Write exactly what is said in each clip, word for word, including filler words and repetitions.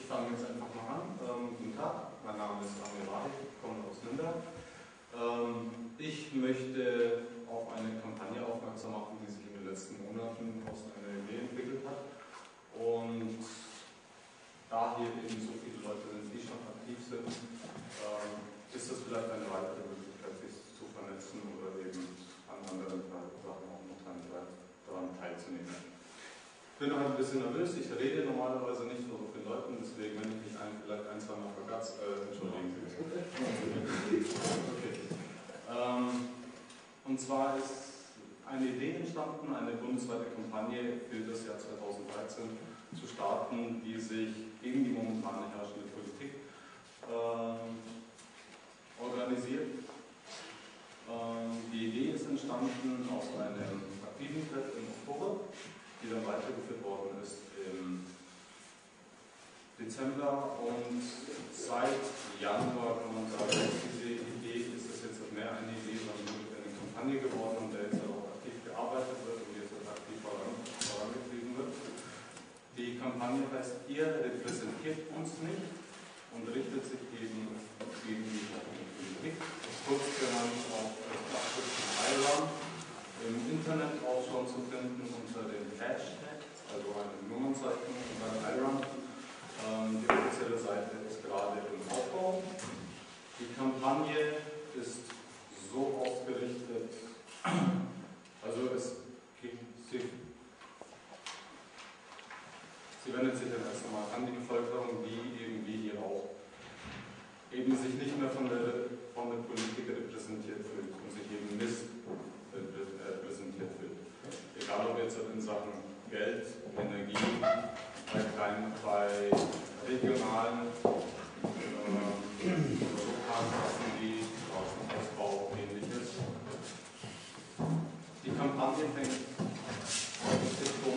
Ich fange jetzt einfach mal an. Ähm, guten Tag, mein Name ist Amir Wahid, ich komme aus Nürnberg. Ähm, ich möchte auf eine Kampagne aufmerksam machen, die sich in den letzten Monaten aus einer Idee entwickelt hat. Und da hier eben so viele Leute sind, die schon aktiv sind, ähm, ist das vielleicht eine weitere Möglichkeit, sich zu vernetzen oder eben an anderen Sachen auch noch daran teilzunehmen. Ich bin noch ein bisschen nervös, ich rede normalerweise nicht vor so vielen Leuten, deswegen, wenn ich mich ein, vielleicht ein, zwei Mal vergatz, äh, entschuldigen Sie. Okay. Ähm, und zwar ist eine Idee entstanden, eine bundesweite Kampagne für das Jahr zweitausenddreizehn zu starten, die sich gegen die momentane herrschende Politik ähm, organisiert. Ähm, die Idee ist entstanden aus einem aktiven Treff im Oktober, die dann weitergeführt worden ist im Dezember, und seit Januar kann man sagen, diese Idee ist es jetzt mehr eine Idee, sondern wirklich eine Kampagne geworden, und der jetzt auch aktiv gearbeitet wird und jetzt aktiv voran, vorangetrieben wird. Die Kampagne heißt "Ihr repräsentiert uns nicht" und richtet sich eben gegen die Politik, kurz genannt auf das Abkürzung I R A M. Im Internet auch schon zu finden unter dem Hashtag, also eine Nummernzeichnung unter I R A M. Ähm, die offizielle Seite ist gerade im Aufbau. Die Kampagne ist so ausgerichtet, also es gibt, sie, sie wendet sich dann erst einmal an die Bevölkerung, die eben wie ihr auch eben sich nicht mehr von der, von der Politik repräsentiert fühlt und sich eben misst repräsentiert fühlt. Egal ob jetzt in Sachen Geld, Energie, bei, kleinen, bei regionalen äh, Lokalkassen wie Straßenausbau und ähnliches. Die Kampagne fängt Richtung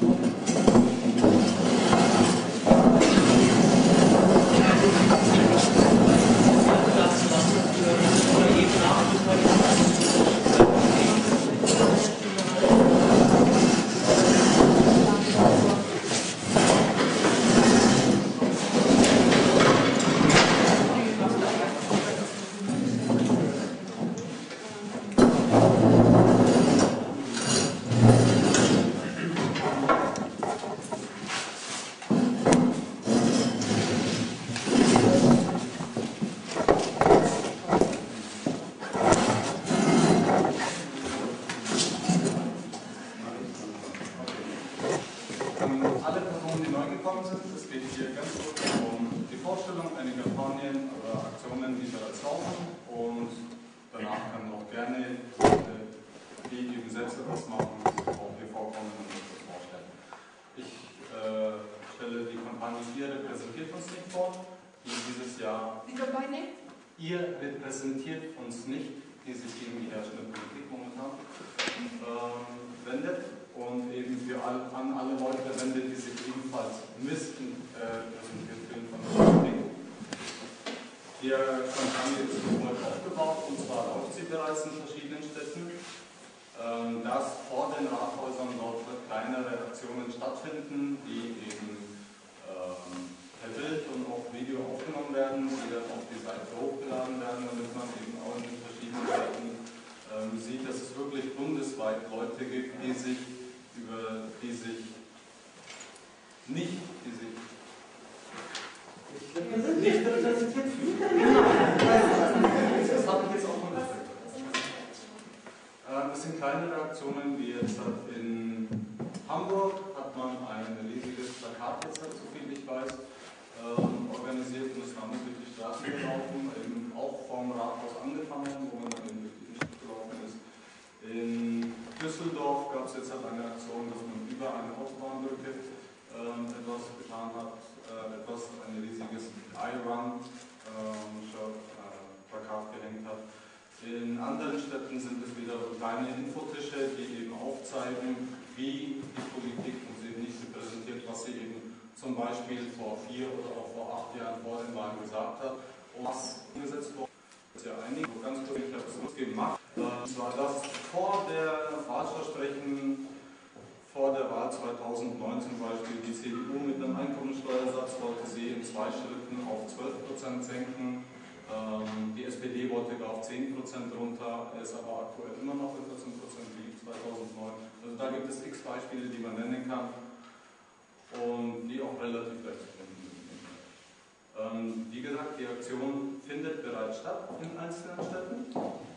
Ihr repräsentiert uns nicht, die sich gegen die herrschende Politik momentan ähm, wendet, und eben für all, an alle Leute wendet, die sich ebenfalls missrepräsentiert fühlen von der Politik. Die Kampagne ist sofort aufgebaut, und zwar läuft sie bereits in verschiedenen Städten. Ähm, dass vor den Rathäusern dort kleinere Aktionen stattfinden, die eben ähm, per Bild und auch Video aufgenommen werden, die dann auf die Seite hochgeladen werden, damit man eben auch in den verschiedenen Städten ähm, sieht, dass es wirklich bundesweit Leute gibt, die sich über die sich nicht, die sich nicht repräsentiert fühlen. Das habe ich jetzt auch mal gesagt. Das sind kleinere Aktionen, wie jetzt in Hamburg hat man ein riesiges Plakat, jetzt so viel ich weiß, ähm, organisiert, und es war nur durch die Straßen gelaufen, eben auch vom Rathaus angefangen, wo man dann eben durch die Innenstadt gelaufen ist. In Düsseldorf gab es jetzt halt eine Aktion, dass man über eine Autobahnbrücke ähm, etwas getan hat, äh, etwas, ein riesiges I R A M-Plakat ähm, äh, gehängt hat. In anderen Städten sind es wieder kleine Infotische, die eben aufzeigen, wie die Politik uns eben nicht repräsentiert, was sie eben zum Beispiel vor vier oder auch vor acht Jahren vor den Wahlen gesagt hat, und was umgesetzt wurde. Das ist ja einige, ganz kurz, ich habe es kurz gemacht, und zwar das vor der Wahlversprechen, vor der Wahl zweitausendneun zum Beispiel, die C D U mit einem Einkommensteuersatz wollte sie zwei Schritten auf zwölf Prozent senken. Ähm, die S P D wollte gar auf zehn Prozent runter, ist aber aktuell immer noch bei vierzehn Prozent wie zweitausendneun. Also da gibt es x Beispiele, die man nennen kann und die auch relativ leicht zu finden sind. Ähm, wie gesagt, die Aktion findet bereits statt in einzelnen Städten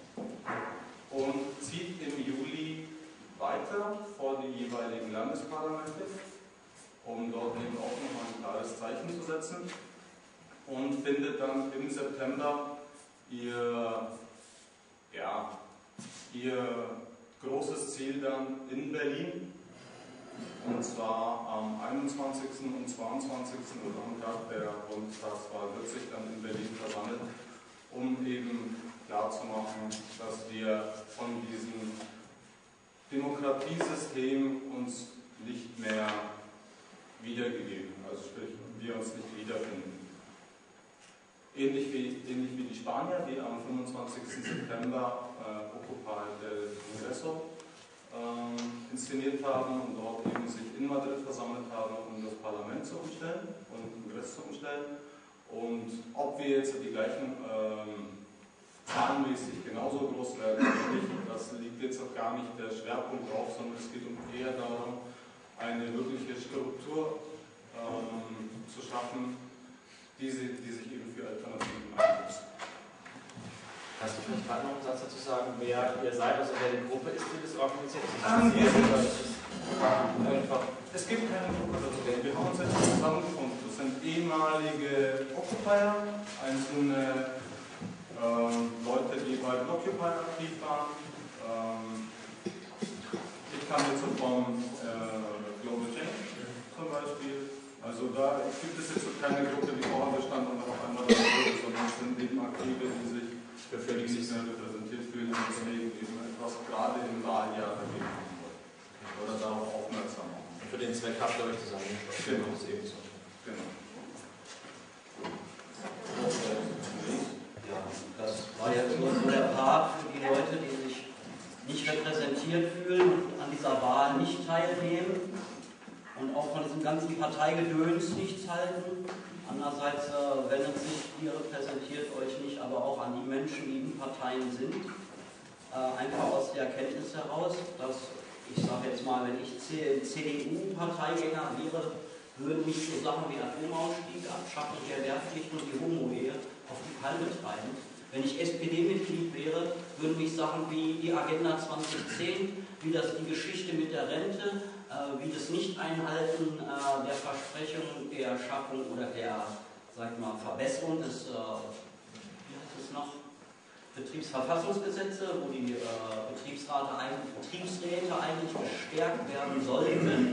und zieht im Juli weiter vor die jeweiligen Landesparlamente, um dort eben auch nochmal ein klares Zeichen zu setzen, und findet dann im September ihr, ja, ihr großes Ziel dann in Berlin, und zwar am einundzwanzigsten und zweiundzwanzigsten oder am Tag der Bundestagswahl wird sich dann in Berlin versammelt, um eben klarzumachen, dass wir von diesem Demokratiesystem uns nicht mehr wiedergegeben, also sprich, wir uns nicht wiederfinden. Ähnlich wie, ähnlich wie die Spanier, die am fünfundzwanzigsten September äh, Occupy del Congreso ähm, inszeniert haben und dort eben sich in Madrid versammelt haben, um das Parlament zu umstellen und den Kongress zu umstellen. Und ob wir jetzt die gleichen ähm, zahlenmäßig genauso groß werden oder nicht, das liegt jetzt auch gar nicht der Schwerpunkt drauf, sondern es geht um eher darum, eine wirkliche Struktur ähm, zu schaffen, die, sie, die sich eben für Alternativen einsetzt. Kannst du vielleicht gerade noch einen Satz dazu sagen, wer ihr seid, also wer die Gruppe ist, die das organisiert? Ähm, wir sind einfach, es gibt keine Gruppe dazu. Wir haben uns jetzt zusammengefunden. Das sind ehemalige Occupier, einzelne ähm, Leute, die bei Blockupy aktiv waren. Ähm, ich kam jetzt vom äh, Global Change zum Beispiel. Also da gibt es jetzt so keine Gruppe, die vorher bestand und auf einmal da wurde, sondern es sind eben Aktive, die sich für völlig nicht mehr repräsentiert fühlen und deswegen eben etwas gerade im Wahljahr dagegen machen wollen. Oder darauf aufmerksam machen. Für den Zweck habt ihr euch zusammengeschlossen. Genau. Das eben so. Genau. Ja, das war jetzt nur so der Part für die Leute, die sich nicht repräsentiert fühlen, an dieser Wahl nicht teilnehmen und auch von diesem ganzen Parteigedöns nichts halten. Andererseits äh, wendet sich, ihr repräsentiert euch nicht, aber auch an die Menschen, die in Parteien sind. Äh, einfach aus der Erkenntnis heraus, dass, ich sage jetzt mal, wenn ich C D U-Parteigänger wäre, würden mich so Sachen wie Atomausstieg, Abschaffung der Wehrpflicht und die Homo-Ehe auf die Palme treiben. Wenn ich S P D-Mitglied wäre, würden mich Sachen wie die Agenda zwanzig zehn, wie das die Geschichte mit der Rente, äh, wie das Nicht-Einhalten äh, der Versprechung der Schaffung oder der, sag ich mal, Verbesserung des, äh, wie heißt es noch, Betriebsverfassungsgesetze, wo die äh, Betriebsräte eigentlich, Betriebsräte eigentlich gestärkt werden sollten.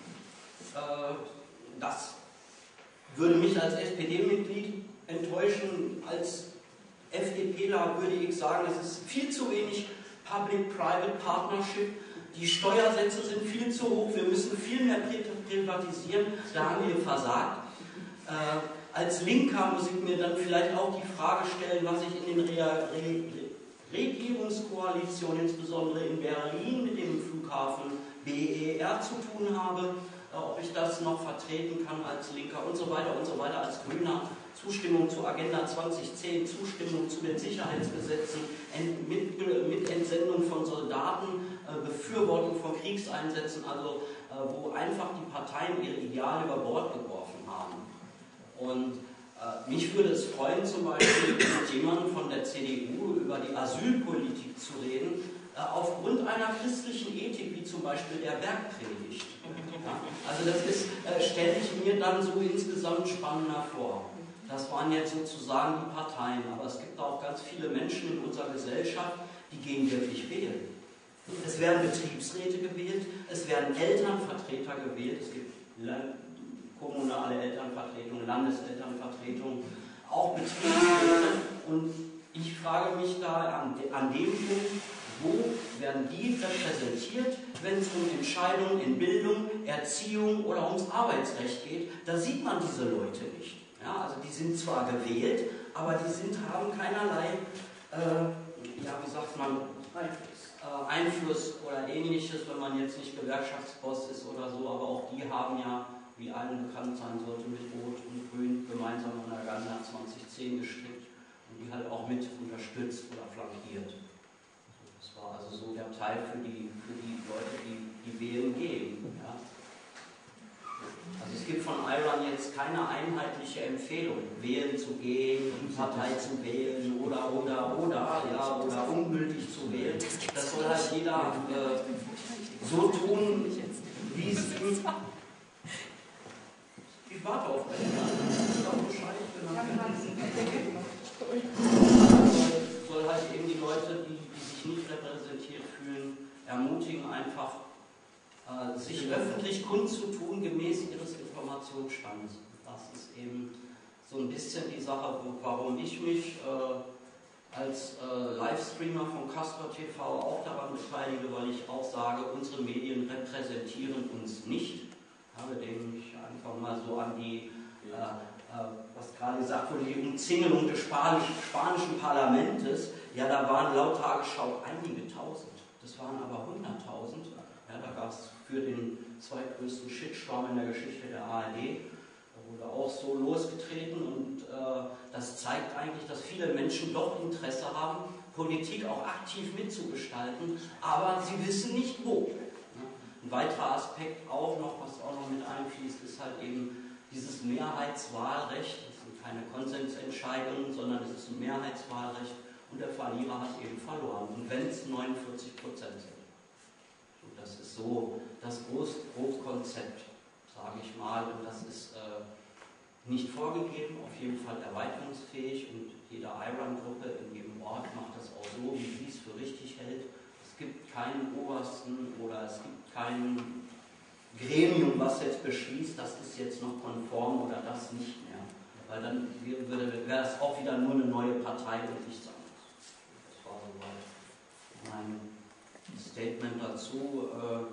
Äh, das würde mich als S P D-Mitglied enttäuschen. Als FDPler würde ich sagen, es ist viel zu wenig Public-Private Partnership. Die Steuersätze sind viel zu hoch, wir müssen viel mehr privatisieren, da haben wir versagt. Äh, als Linker muss ich mir dann vielleicht auch die Frage stellen, was ich in den Re Re Regierungskoalitionen, insbesondere in Berlin mit dem Flughafen B E R zu tun habe, äh, ob ich das noch vertreten kann als Linker und so weiter und so weiter, als Grüner. Zustimmung zur Agenda zwanzig zehn, Zustimmung zu den Sicherheitsgesetzen, ent, mit, mit Entsendung von Soldaten, äh, Befürwortung von Kriegseinsätzen, also äh, wo einfach die Parteien ihre Ideale über Bord geworfen haben. Und äh, mich würde es freuen, zum Beispiel mit jemandem von der C D U über die Asylpolitik zu reden, äh, aufgrund einer christlichen Ethik, wie zum Beispiel der Bergpredigt. Ja? Also das ist, äh, stelle ich mir dann so insgesamt spannender vor. Das waren jetzt sozusagen die Parteien, aber es gibt auch ganz viele Menschen in unserer Gesellschaft, die gehen wirklich wählen. Es werden Betriebsräte gewählt, es werden Elternvertreter gewählt, es gibt kommunale Elternvertretungen, Landeselternvertretungen, auch Betriebsräte. Und ich frage mich da an, an dem Punkt, wo werden die repräsentiert, wenn es um Entscheidungen in Bildung, Erziehung oder ums Arbeitsrecht geht? Da sieht man diese Leute nicht. Ja, also die sind zwar gewählt, aber die sind, haben keinerlei, äh, ja, wie sagt man, Einfluss. Äh, Einfluss oder ähnliches, wenn man jetzt nicht Gewerkschaftsboss ist oder so, aber auch die haben ja, wie allen bekannt sein sollte, mit Rot und Grün gemeinsam unterstützt oder flankiert. Das war also so der Teil für die, für die Leute, die, die wählen gehen. Ja. Also es gibt von Iran jetzt keine einheitliche Empfehlung, wählen zu gehen, die Partei zu wählen oder, oder, oder, ja, oder ungültig zu wählen. Das soll halt jeder äh, so tun, wie es ihm... Ich warte auf meine soll, soll halt eben die Leute, die, die sich nicht repräsentiert fühlen, ermutigen, einfach äh, sich öffentlich kundzutun, gemäß ihres Informationsstandes. Das ist eben so ein bisschen die Sache, warum ich mich äh, als äh, Livestreamer von Castor T V auch daran beteilige, weil ich auch sage, unsere Medien repräsentieren uns nicht. Ich habe mich einfach mal so an die, äh, äh, was gerade gesagt wurde, die Umzingelung des Spanisch, spanischen Parlaments. Ja, da waren laut Tagesschau einige Tausend. Das waren aber hunderttausend. Ja, da gab es für den zweitgrößten Shitstorm in der Geschichte der A R D. Da wurde auch so losgetreten und äh, das zeigt eigentlich, dass viele Menschen doch Interesse haben, Politik auch aktiv mitzugestalten, aber sie wissen nicht wo. Ein weiterer Aspekt auch noch, was auch noch mit einfließt, ist halt eben dieses Mehrheitswahlrecht. Das sind keine Konsensentscheidungen, sondern es ist ein Mehrheitswahlrecht und der Verlierer hat eben verloren. Und wenn es neunundvierzig Prozent sind. Und das ist so das Groß Großkonzept, sage ich mal. Und das ist äh, nicht vorgegeben, auf jeden Fall erweiterungsfähig. Und jede Iran-Gruppe in jedem Ort macht das auch so, wie sie es für richtig hält. Es gibt keinen Obersten oder es gibt kein Gremium, was jetzt beschließt, das ist jetzt noch konform oder das nicht mehr. Weil dann wäre das auch wieder nur eine neue Partei und nichts anderes. Das war soweit mein Statement dazu.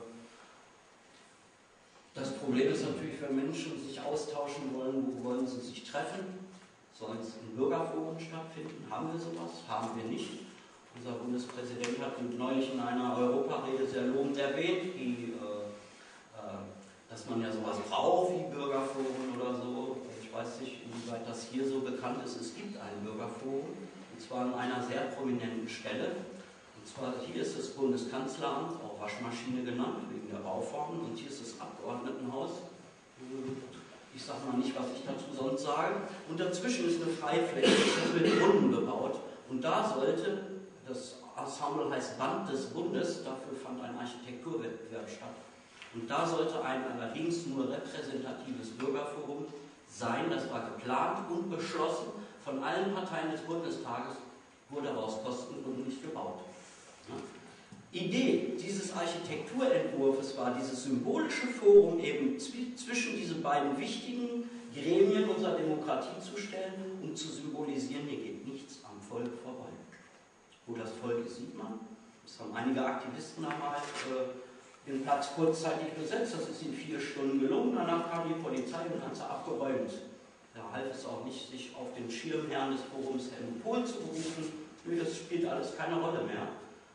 Das Problem ist natürlich, wenn Menschen sich austauschen wollen, wo wollen sie sich treffen? Sollen es in Bürgerforen stattfinden? Haben wir sowas? Haben wir nicht. Unser Bundespräsident hat neulich in einer Europarede sehr lobend erwähnt, die, äh, äh, dass man ja sowas braucht wie Bürgerforen oder so. Ich weiß nicht, inwieweit das hier so bekannt ist. Es gibt ein Bürgerforum, und zwar an einer sehr prominenten Stelle. Und zwar hier ist das Bundeskanzleramt, auch Waschmaschine genannt, wegen der Bauformen, und hier ist das Abgeordnetenhaus. Ich sage mal nicht, was ich dazu sonst sage. Und dazwischen ist eine Freifläche, die ist mit Brunnen bebaut. Und da sollte... Das Ensemble heißt Band des Bundes, dafür fand ein Architekturwettbewerb statt. Und da sollte ein allerdings nur repräsentatives Bürgerforum sein, das war geplant und beschlossen von allen Parteien des Bundestages, wurde aber aus Kostengründen nicht gebaut. Ja. Idee dieses Architekturentwurfs war, dieses symbolische Forum eben zwischen diese beiden wichtigen Gremien unserer Demokratie zu stellen, um zu symbolisieren, hier geht nichts am Volk vorbei. Wo das Volk ist, sieht man. Das haben einige Aktivisten damals äh, den Platz kurzzeitig besetzt. Das ist in vier Stunden gelungen. Danach kam die Polizei und hat sie abgeräumt. Da half es auch nicht, sich auf den Schirmherrn des Forums Helmut Kohl zu berufen. Nö, das spielt alles keine Rolle mehr.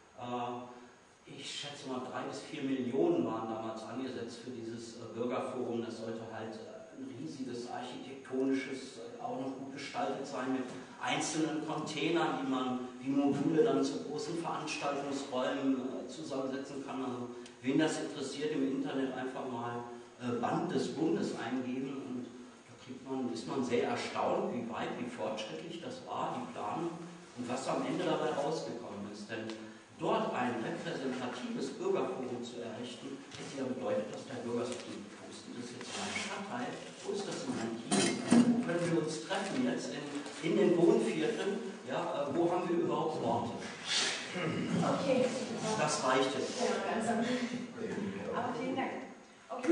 Äh, ich schätze mal, drei bis vier Millionen waren damals angesetzt für dieses äh, Bürgerforum. Das sollte halt äh, ein riesiges architektonisches, äh, auch noch gut gestaltet sein mit einzelnen Containern, die man wie Module dann zu großen Veranstaltungsräumen äh, zusammensetzen kann. Also wen das interessiert, im Internet einfach mal äh, Band des Bundes eingeben und da kriegt man, ist man sehr erstaunt, wie weit, wie fortschrittlich das war, die Planung und was am Ende dabei rausgekommen ist. Denn dort ein repräsentatives Bürgerforum zu errichten, hätte ja bedeutet, dass der Bürger sagt, wo ist das jetzt mein Stadtteil, wo ist das in meinem Kiez, wo können wir uns treffen jetzt in, in den Wohnvierteln, ja, wo haben wir überhaupt Orte? Okay. Das reicht jetzt. Ja, ganz am Aber vielen Dank. Okay.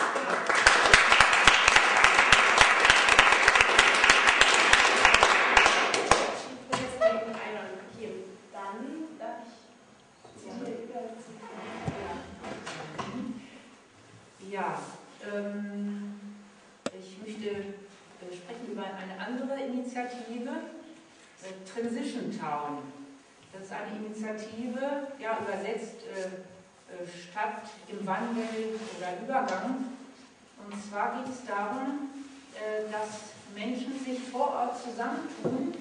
Dann darf ich. Ja, ähm, ich möchte äh, sprechen über eine andere Initiative, äh, Transition Town. Das ist eine Initiative, ja, übersetzt äh, Stadt im Wandel oder Übergang. Und zwar geht es darum, äh, dass Menschen sich vor Ort zusammentun,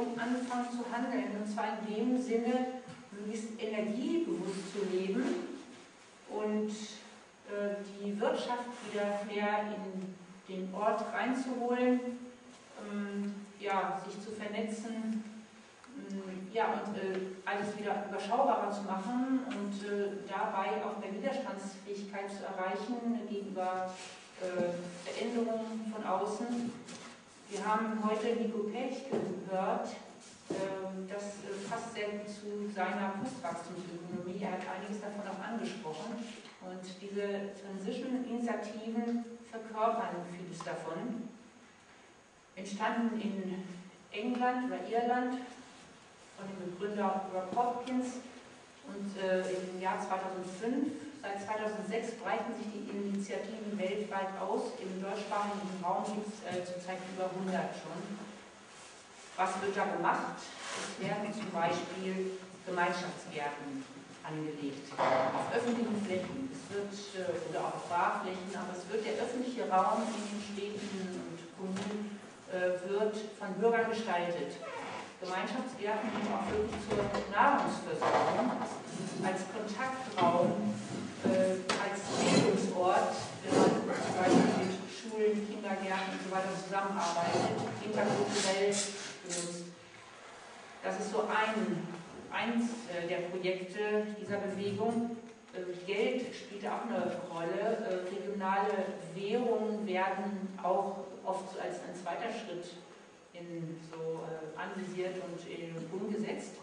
und anfangen zu handeln. Und zwar in dem Sinne, möglichst energiebewusst zu leben und äh, die Wirtschaft wieder mehr in den Ort reinzuholen, ähm, ja, sich zu vernetzen, ähm, ja, und äh, alles wieder überschaubarer zu machen und äh, dabei auch mehr Widerstandsfähigkeit zu erreichen gegenüber äh, Veränderungen von außen. Wir haben heute Nico Pech gehört, äh, das äh, passt sehr gut zu seiner Postwachstumsökonomie. Er hat einiges davon auch angesprochen. Und diese Transition-Initiativen verkörpern vieles davon. Entstanden in England oder Irland von dem Begründer Rob Hopkins und äh, im Jahr zweitausendfünf. Seit zweitausendsechs breiten sich die Initiativen weltweit aus. Im deutschsprachigen Raum gibt es äh, zurzeit über hundert schon. Was wird da gemacht? Es werden zum Beispiel Gemeinschaftsgärten angelegt, auf öffentlichen Flächen. Es wird, äh, oder auch auf Barflächen, aber es wird der öffentliche Raum in den Städten und Kommunen äh, wird von Bürgern gestaltet. Gemeinschaftsgärten dienen auch wirklich zur Nahrungsversorgung, als Kontaktraum, äh, als Bildungsort, wenn man zum Beispiel mit Schulen, Kindergärten und so weiter zusammenarbeitet, interkulturell benutzt. Das ist so ein, eins äh, der Projekte dieser Bewegung. Äh, Geld spielt auch eine Rolle. Äh, regionale Währungen werden auch oft so als ein zweiter Schritt in so äh, anvisiert und in, umgesetzt.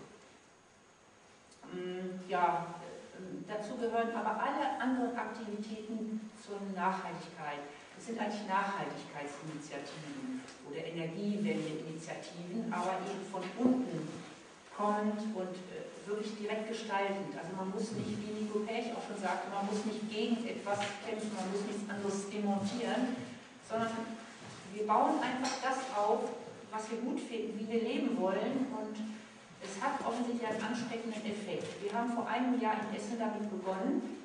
Ähm, ja, äh, dazu gehören aber alle anderen Aktivitäten zur Nachhaltigkeit. Das sind eigentlich Nachhaltigkeitsinitiativen oder Energiewende-Initiativen, aber eben von unten kommend und äh, wirklich direkt gestaltend. Also man muss nicht, wie Nico Pech auch schon sagte, man muss nicht gegen etwas kämpfen, man muss nichts anderes demontieren, sondern wir bauen einfach das auf, was wir gut finden, wie wir leben wollen, und es hat offensichtlich einen ansteckenden Effekt. Wir haben vor einem Jahr in Essen damit begonnen,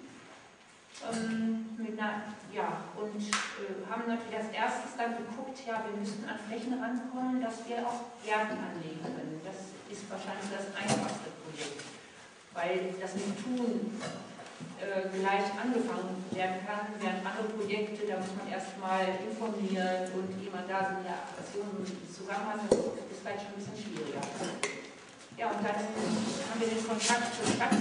ähm, mit einer, ja, und äh, haben natürlich als erstes dann geguckt, ja, wir müssen an Flächen rankommen, dass wir auch Gärten anlegen können. Das ist wahrscheinlich das einfachste Projekt, weil das mit Tun äh, gleich angefangen werden kann, während andere Projekte, da muss man erstmal informieren und jemand da so eine Aktion zusammen hat, das ist vielleicht schon ein bisschen schwieriger. Ja, und dann haben wir den Kontakt zur Stadt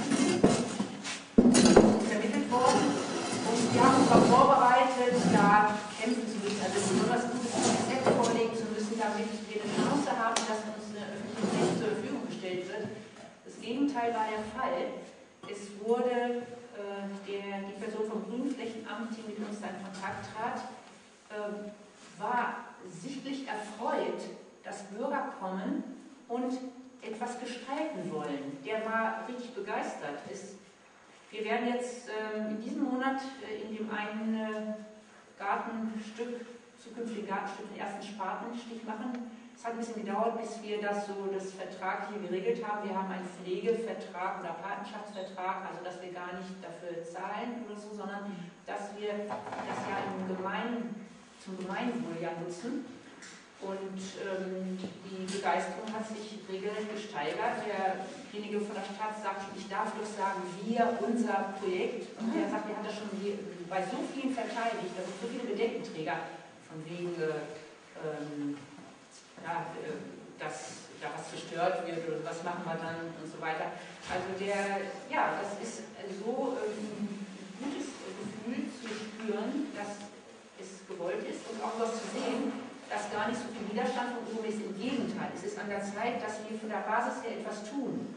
vermittelt worden und wir haben uns auch vorbereitet, da kämpfen zu müssen, also besonders gutes Konzept vorlegen zu müssen, damit wir eine Chance haben, dass uns eine öffentliche Fläche zur Verfügung gestellt wird. Das Gegenteil war der Fall. Es wurde äh, der, die Person vom Grünflächenamt, die mit uns da in Kontakt trat, äh, war sichtlich erfreut, dass Bürger kommen und etwas gestalten wollen. Der war richtig begeistert. Es, wir werden jetzt äh, in diesem Monat äh, in dem einen äh, Gartenstück, zukünftigen Gartenstück, den ersten Spatenstich machen. Es hat ein bisschen gedauert, bis wir das so, das Vertrag hier geregelt haben. Wir haben einen Pflegevertrag oder Patenschaftsvertrag, also dass wir gar nicht dafür zahlen oder so, sondern dass wir das ja im Gemein, zum Gemeinwohl ja nutzen. Und ähm, die Begeisterung hat sich regelrecht gesteigert. Derjenige von der Stadt sagt, ich darf doch sagen, wir, unser Projekt. Und er sagt, er hat das schon bei so vielen verteidigt, da sind so viele Bedenkenträger, von wegen, ähm, ja, dass da was zerstört wird oder was machen wir dann und so weiter. Also der, ja, das ist so ähm, ein gutes Gefühl zu spüren, dass es gewollt ist und auch was zu sehen, dass gar nicht so viel Widerstand und so ist. Im Gegenteil, es ist an der Zeit, dass wir von der Basis her etwas tun.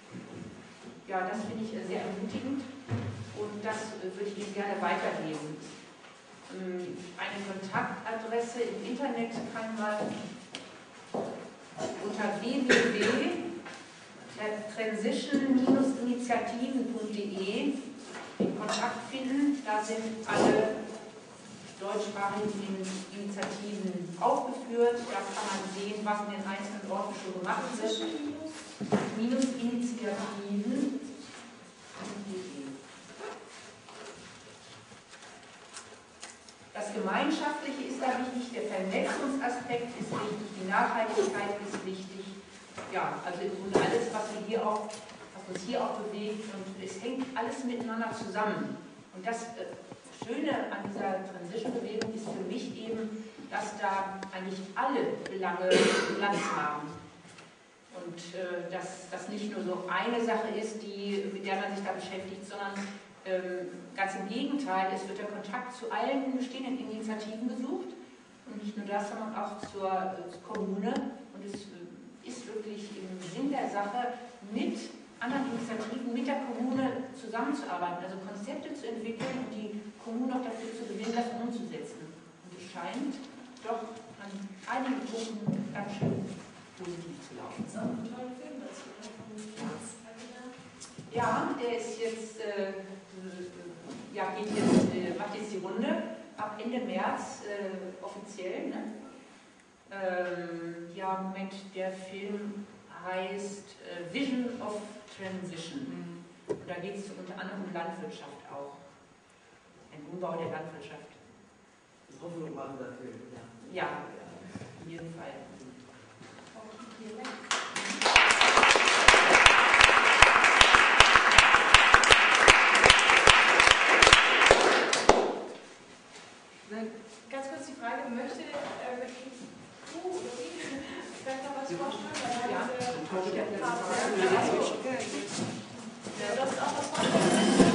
Ja, das finde ich sehr ermutigend und das würde ich Ihnen gerne weitergeben. Eine Kontaktadresse im Internet kann man unter w w w punkt transition initiativen punkt de in Kontakt finden. Da sind alle deutschsprachigen Initiativen aufgeführt. Da kann man sehen, was in den einzelnen Orten schon gemacht wird. Minus Initiativen. Das Gemeinschaftliche ist da wichtig, der Vernetzungsaspekt ist wichtig, die Nachhaltigkeit ist wichtig ja, also im Grunde alles, was wir hier auch, was uns hier auch bewegt, und es hängt alles miteinander zusammen. Und das äh, Schöne an dieser Transition-Bewegung ist für mich eben, dass da eigentlich alle Belange Platz haben. Und äh, dass das nicht nur so eine Sache ist, die, mit der man sich da beschäftigt, sondern ähm, ganz im Gegenteil, es wird der Kontakt zu allen bestehenden Initiativen gesucht. Und nicht nur das, sondern auch zur, äh, zur Kommune. Und es äh, ist wirklich im Sinn der Sache, mit anderen Initiativen, mit der Kommune zusammenzuarbeiten, also Konzepte zu entwickeln und die Kommune auch dafür zu gewinnen, das umzusetzen. Und es scheint doch an einigen Punkten ganz schön positiv zu laufen. Das ist auch ein toller Film dazu, oder? Ja, der ist jetzt, äh, ja, geht jetzt, äh, macht jetzt die Runde ab Ende März äh, offiziell. Ne? Ähm, ja, Moment, der Film heißt äh, Vision of Transition. Mhm. Und da geht es unter anderem um Landwirtschaft auch. Ein Umbau der Landwirtschaft. Hoffnung machen dafür. Ja, ja, auf jeden Fall. Ganz kurz die Frage, möchte äh, du oder sie vielleicht noch was vorstellen? Ja, ja, das ist auch was vorstellen.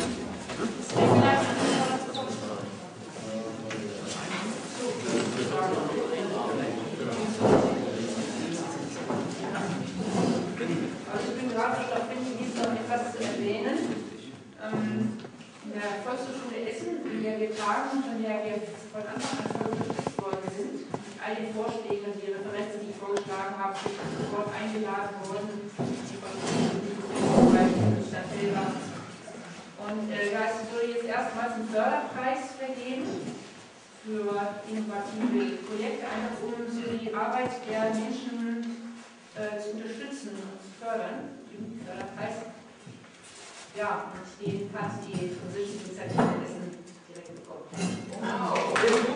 Also ich bin gerade noch, wenn ich jetzt noch etwas zu erwähnen. Ähm, in der Volkshochschule Essen, in der wir tagen, von der wir von Anfang an unterstützt worden sind, mit all den Vorschlägen und die Referenzen, die ich vorgeschlagen habe, sind sofort eingeladen worden, die von Stadt Hilbert. Und äh, ja, es wurde jetzt erstmals einen Förderpreis vergeben für innovative Projekte, einfach um so die Arbeit der Menschen äh, zu unterstützen und zu fördern. Den Förderpreis. Ja, und den hat die Transition-Initiative Essen direkt bekommen. Wow.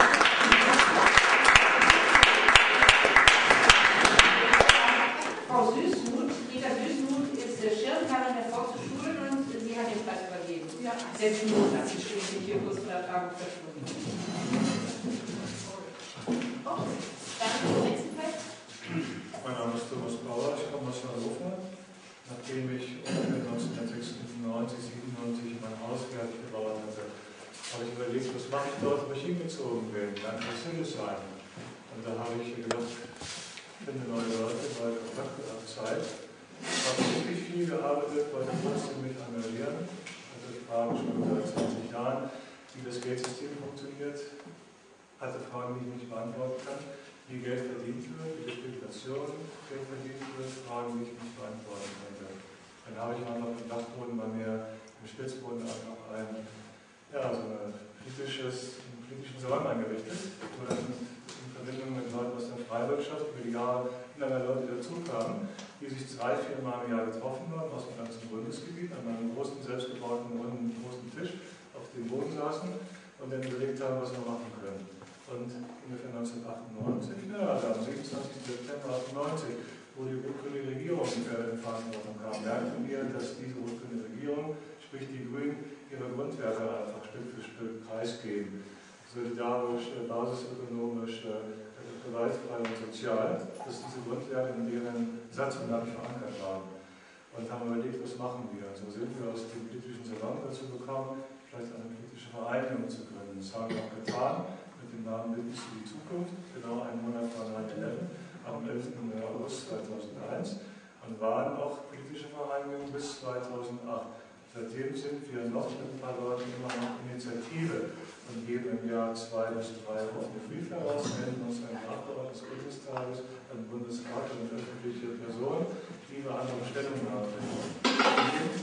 Frau Süßmuth, Rita Süßmuth ist Schirmherrin der Volkshochschule und sie hat den Preis übergeben. Ja. Selbst Not hat sie schließlich hier kurz vor der Tagung verschwunden. Oh, dann zum nächsten Feld. Mein Name ist Thomas Bauer, ich komme aus Hannover. Nachdem ich neunzehnhundertsechsundneunzig, siebenundneunzig mein Haus fertig gebaut hatte, habe ich überlegt, was mache ich dort, wo ich hingezogen bin. Dann muss es sein. Und da habe ich gedacht, ich finde neue Leute, neue Kontakte, habe Zeit. Ich habe wirklich viel gearbeitet, wollte trotzdem mich engagieren. Also ich frage schon seit zwanzig Jahren, wie das Geldsystem funktioniert. Hatte Fragen, die ich nicht beantworten kann. Wie Geld verdient wird, wie die Spekulation Geld verdient wird, Fragen, die ich nicht beantworten konnte. Dann habe ich mal auf dem Dachboden bei mir im Spitzboden auch noch ein, ja, so ein politisches, einen politischen Salon eingerichtet, wo dann in Verbindung mit Leuten aus der Freiwirtschaft über die Jahre immer mehr Leute dazukamen, die sich drei, vier Mal im Jahr getroffen haben aus dem ganzen Bundesgebiet an einem großen, selbstgebauten, runden, großen Tisch auf dem Boden saßen und dann überlegt haben, was wir machen können. Und ungefähr neunzehnhundertachtundneunzig, ja, also am siebenundzwanzigsten September achtundneunzig, wo die rot-grüne Regierung äh, in Verantwortung kam, merkten wir, dass diese rot-grüne Regierung, sprich die Grünen, ihre Grundwerte einfach Stück für Stück preisgeben. Solidarisch, äh, basisökonomisch, äh, gewaltfrei und sozial, dass diese Grundwerte in deren Satzung gar nicht verankert waren. Und haben überlegt, was machen wir. So sind wir aus dem politischen Salon dazu gekommen, vielleicht eine politische Vereinigung zu gründen. Das haben wir auch getan. Den Namen Bündnis für die Zukunft, genau einen Monat vor neun elf, am elften August zweitausendeins, und waren auch politische Vereinigungen bis zweitausendacht. Seitdem sind wir noch mit ein paar Leuten immer noch Initiative und geben im Jahr zwei bis drei offene Briefe heraus, melden uns an den Abgeordneten des Bundestages, an den Bundesrat und öffentliche Personen, die wir andere Stellungnahmen bringen.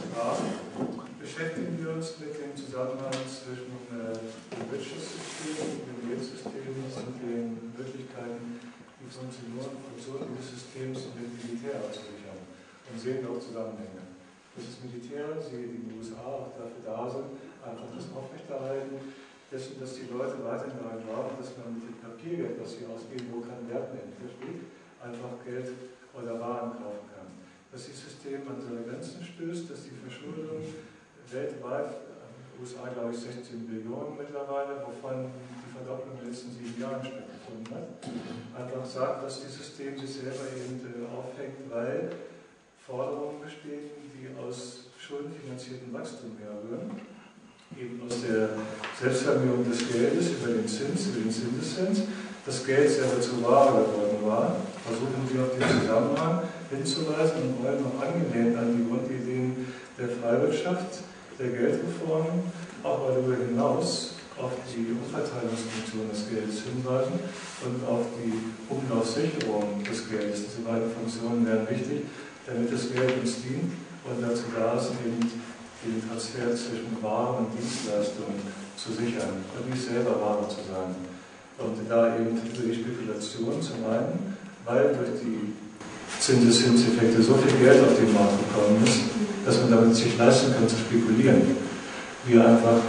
Beschäftigen wir uns mit dem Zusammenhang zwischen äh, dem Wirtschaftssystem, dem Geldsystem und den Möglichkeiten, die Funktion dieses Systems mit dem Militär abzusichern, und sehen auch Zusammenhänge. Das ist Militär, sie, die U S A, auch dafür da sind, einfach das Aufrechterhalten dessen, dass die Leute weiterhin daran glauben, dass man mit dem Papiergeld, was sie ausgeben, wo kein Wert mehr hintersteht, einfach Geld oder Waren kaufen kann. Dass dieses System an seine Grenzen stößt, dass die Verschuldung weltweit, in den U S A glaube ich sechzehn Billionen mittlerweile, wovon die Verdopplung in den letzten sieben Jahren stattgefunden hat, einfach sagt, dass dieses System sich selber eben aufhängt, weil Forderungen bestehen, die aus schuldenfinanziertem Wachstum herrühren, eben aus der Selbstvermehrung des Geldes über den Zins, über den Zinseszins, das Geld selber zur Ware geworden war. Versuchen Sie auf den Zusammenhang hinzuweisen und wollen noch angelehnt an die Grundideen der Freiwirtschaft, der Geldreformen, auch darüber hinaus auf die Umverteilungsfunktion des Geldes hinweisen und auf die Umlaufsicherung des Geldes. Diese beiden Funktionen wären wichtig, damit das Geld uns dient und dazu da ist, eben den Transfer zwischen Waren und Dienstleistungen zu sichern und nicht selber Ware zu sein. Und da eben über die Spekulation zum einen, weil durch die Zinseszinseffekte so viel Geld auf den Markt gekommen ist, dass man damit sich leisten kann zu spekulieren. Wir einfach,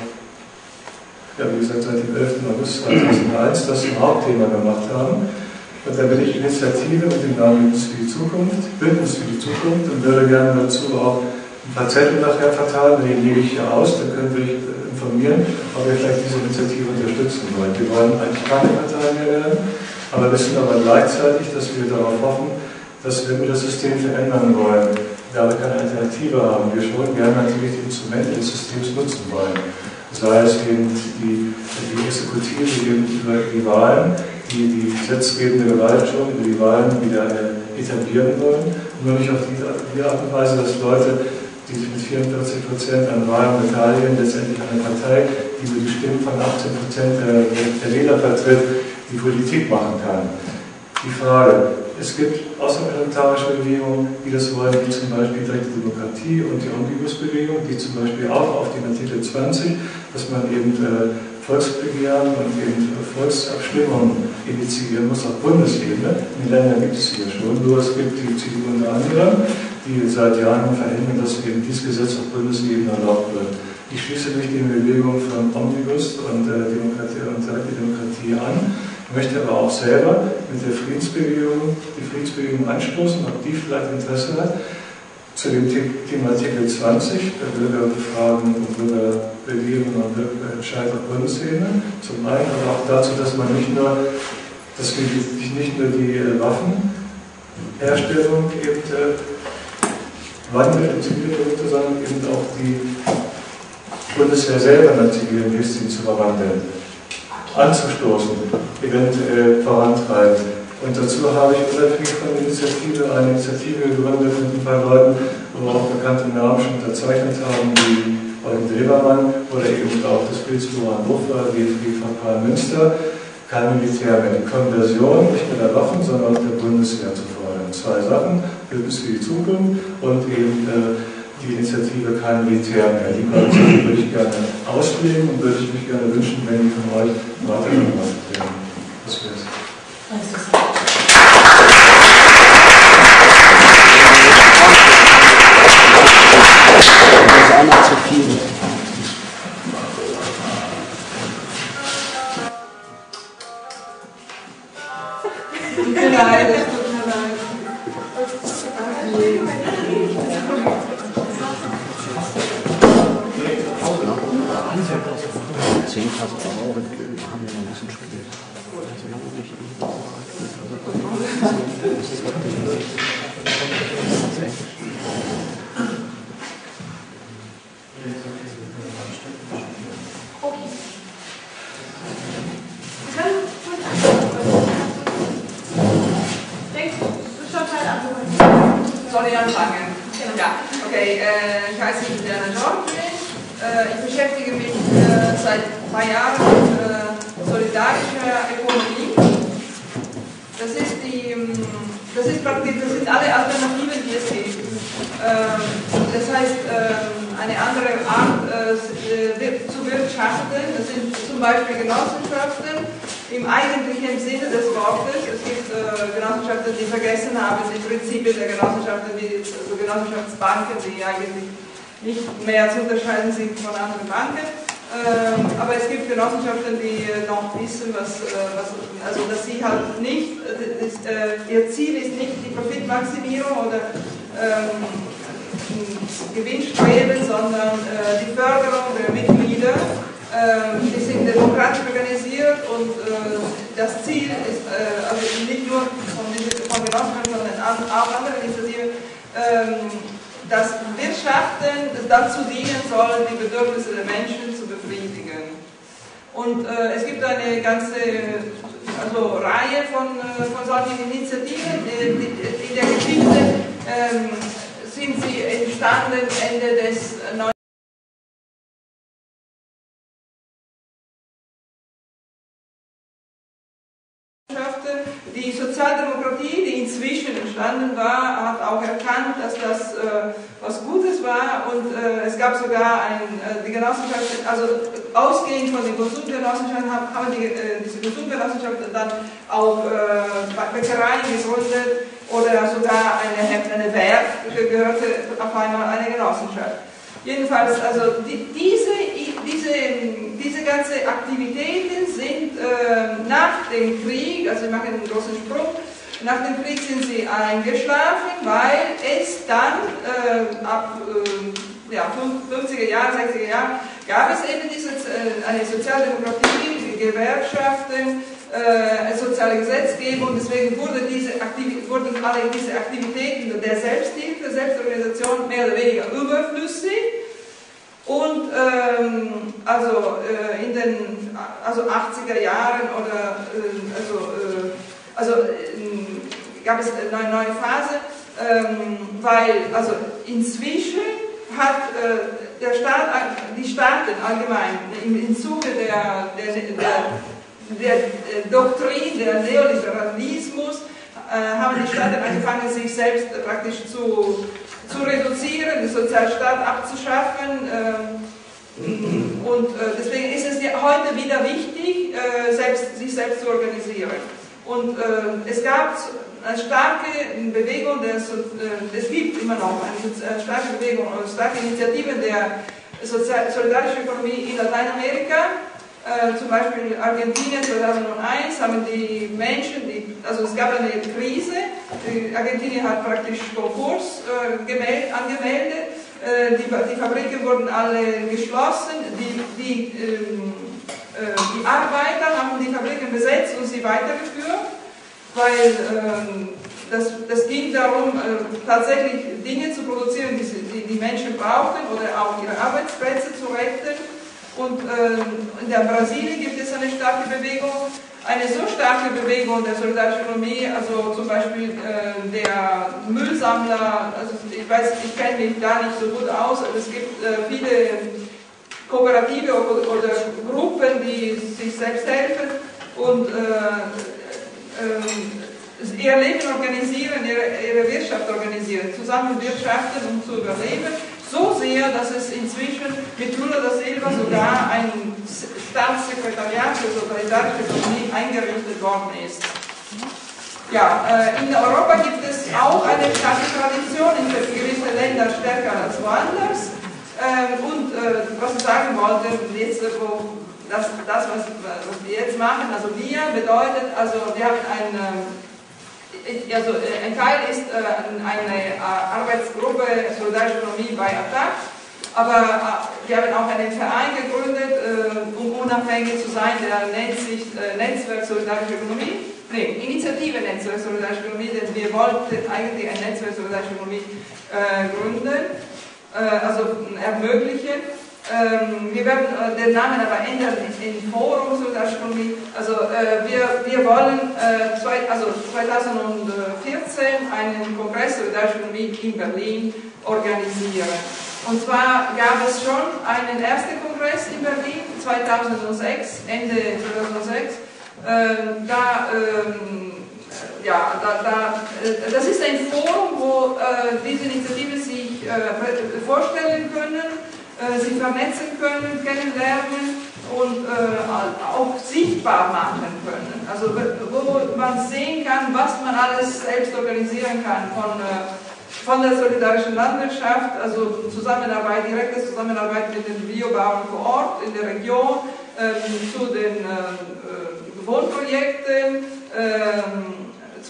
ja wie gesagt, seit dem elften August zweitausendeins das zum Hauptthema gemacht haben. Und da bin ich Initiative mit dem Namen Bündnis für die Zukunft, Bündnis für die Zukunft und würde gerne dazu auch ein paar Zettel nachher verteilen, den lege ich hier aus, dann können wir euch informieren, ob wir vielleicht diese Initiative unterstützen wollen. Wir wollen eigentlich keine Partei mehr werden, aber wissen aber gleichzeitig, dass wir darauf hoffen, dass wenn wir das System verändern wollen, da wir keine Alternative haben, wir schon gerne natürlich die Instrumente des Systems nutzen wollen. Sei es eben die, die Exekutive eben über die Wahlen, die die gesetzgebende Gewalt schon über die Wahlen wieder etablieren wollen, nur nicht auf die, die Art und Weise, dass Leute, die sich mit vierundvierzig Prozent an Wahlen beteiligen, letztendlich eine Partei, die über die Stimmen von achtzehn Prozent der, der Wähler vertritt, die Politik machen kann. Die Frage, es gibt außerparlamentarische Bewegungen, die das wollen, wie zum Beispiel direkte Demokratie und die Omnibusbewegung, die zum Beispiel auch auf den Artikel zwanzig, dass man eben äh, Volksbegehren und eben Volksabstimmungen initiieren muss auf Bundesebene. In den Ländern gibt es hier schon, nur es gibt die C D U unter anderem, die seit Jahren verhindern, dass eben dieses Gesetz auf Bundesebene erlaubt wird. Ich schließe mich den Bewegungen von Omnibus und äh, Demokratie und direkte Demokratie an, möchte aber auch selber mit der Friedensbewegung, die Friedensbewegung anstoßen, ob die vielleicht Interesse hat, zu dem Thema Artikel zwanzig, der Bürgerbefragung und Bürgerbegehung und Bürgerentscheid auf Bundesebene. Zum einen, aber auch dazu, dass man nicht nur, dass wir nicht nur die Waffenherstellung eben äh, wandelt in Zivilprodukte, sondern eben auch die Bundeswehr selber in zivilen Hilfsdienst zu verwandeln, anzustoßen, eventuell vorantreiben. Und dazu habe ich unabhängig von der Initiative eine Initiative gegründet mit ein paar Leuten, wo wir auch bekannte Namen schon unterzeichnet haben, wie Eugen Silbermann oder eben auch das Friedensbüro Hannover, die F G V Karl Münster. Kein Militär mehr, die Konversion nicht mehr der Waffen, sondern auch der Bundeswehr zu fordern. Zwei Sachen, Bündnis für die Zukunft und eben äh, die Initiative Kein Militär mehr. Die beiden würde ich gerne auslegen und würde ich mich gerne wünschen, wenn die von euch weitergemacht werden. Das wäre es. Das ist einmal zu viel. Tut mir leid, es tut mir leid. Zehn Pass auch, haben wir noch ein bisschen Schule. Soll ich anfangen? Ja, okay. Äh, ich heiße Diana George. Äh, ich beschäftige mich äh, seit zwei Jahren mit äh, solidarischer Ökonomie. Das ist die, das ist praktisch, das sind alle Alternativen, die es gibt. Ähm, das heißt, ähm, eine andere Art äh, zu wirtschaften. Das sind zum Beispiel Genossenschaften im eigentlichen Sinne des Wortes. Es gibt äh, Genossenschaften, die vergessen haben die Prinzipien der Genossenschaften, wie also Genossenschaftsbanken, die eigentlich nicht mehr zu unterscheiden sind von anderen Banken. Ähm, aber es gibt Genossenschaften, die noch wissen, was, äh, was also dass sie halt nicht, ist, äh, ihr Ziel ist nicht die Profitmaximierung oder ähm, Gewinnstreben, sondern äh, die Förderung der Mitglieder. Äh, die sind demokratisch organisiert und äh, das Ziel ist äh, also nicht nur von, von Genossenschaften, sondern auch andere Initiativen, äh, dass Wirtschaften dazu dienen soll, die Bedürfnisse der Menschen zu befriedigen. Und äh, es gibt eine ganze also, Reihe von, äh, von solchen Initiativen. Die, die, in der Geschichte ähm, sind sie entstanden Ende des neunzehnten. Die Sozialdemokratie, die inzwischen entstanden war, hat auch erkannt, dass das äh, was Gutes war und äh, es gab sogar ein, äh, die Genossenschaft, also ausgehend von den Konsumgenossenschaften haben, haben die, äh, diese Konsumgenossenschaften dann auch äh, Bäckereien gegründet oder sogar eine, eine Werk gehörte auf einmal eine Genossenschaft. Jedenfalls, also die, diese, diese, diese ganzen Aktivitäten sind äh, nach dem Krieg, also ich mache einen großen Sprung, nach dem Krieg sind sie eingeschlafen, weil es dann äh, ab äh, ja, fünfziger Jahren, sechziger Jahren gab es eben diese, äh, eine Sozialdemokratie, die Gewerkschaften, äh, soziale Gesetzgebung, deswegen wurde diese wurden alle diese Aktivitäten der Selbsthilfe, Selbstorganisation mehr oder weniger überflüssig. Und ähm, also äh, in den also achtziger Jahren oder äh, also, äh, also äh, gab es eine neue Phase, ähm, weil also inzwischen hat äh, der Staat, die Staaten allgemein im, im Zuge der, der, der, der Doktrin, der Neoliberalismus, äh, haben die Staaten angefangen, sich selbst äh, praktisch zu zu reduzieren, den Sozialstaat abzuschaffen. Ähm, und äh, deswegen ist es ja heute wieder wichtig, äh, selbst, sich selbst zu organisieren. Und äh, es gab eine starke Bewegung, der, äh, es gibt immer noch eine starke Bewegung, eine starke Initiative der Sozial solidarischen Ökonomie in Lateinamerika. Äh, zum Beispiel in Argentinien zweitausendeins haben die Menschen, die, also es gab eine Krise, die Argentinien hat praktisch Konkurs äh, gemeldet, angemeldet, äh, die, die Fabriken wurden alle geschlossen, die, die, ähm, äh, die Arbeiter haben die Fabriken besetzt und sie weitergeführt, weil ähm, das, das ging darum, äh, tatsächlich Dinge zu produzieren, die, die die Menschen brauchten oder auch ihre Arbeitsplätze zu retten. Und äh, in der Brasilien gibt es eine starke Bewegung, eine so starke Bewegung der solidarischen Ökonomie, also zum Beispiel äh, der Müllsammler, also ich weiß, ich kenne mich da nicht so gut aus, aber es gibt äh, viele Kooperative oder, oder Gruppen, die sich selbst helfen und äh, äh, ihr Leben organisieren, ihre, ihre Wirtschaft organisieren, zusammen wirtschaften, um zu überleben. So sehr, dass es inzwischen mit Lula da Silva sogar ein Staatssekretariat für solidarische Ökonomie eingerichtet worden ist. Ja, äh, in Europa gibt es auch eine starke Tradition, in gewissen Ländern stärker als woanders. Ähm, und äh, was ich sagen wollte, jetzt, wo das, das was, was wir jetzt machen, also wir bedeutet, also wir haben ein Also ein Teil ist eine Arbeitsgruppe Solidarische Ökonomie bei A T A C, aber wir haben auch einen Verein gegründet, um unabhängig zu sein, der nennt sich Netzwerk Solidarische Ökonomie, nee, Initiative Netzwerk Solidarische Ökonomie, denn wir wollten eigentlich ein Netzwerk Solidarische Ökonomie gründen, also ermöglichen. Ähm, wir werden äh, den Namen aber ändern in, in Forum Solidarische Ökonomie. Also äh, wir, wir wollen äh, zwei, also zweitausendvierzehn einen Kongress Solidarische Ökonomie in Berlin organisieren. Und zwar gab es schon einen ersten Kongress in Berlin, zweitausendsechs, Ende zweitausendsechs. Äh, da, ähm, ja, da, da, äh, das ist ein Forum, wo äh, diese Initiativen sich äh, vorstellen können, sich vernetzen können, kennenlernen und äh, auch sichtbar machen können. Also wo man sehen kann, was man alles selbst organisieren kann, von, äh, von der solidarischen Landwirtschaft, also Zusammenarbeit, direkte Zusammenarbeit mit den Biobauern vor Ort in der Region, äh, zu den äh, Wohnprojekten, äh, zu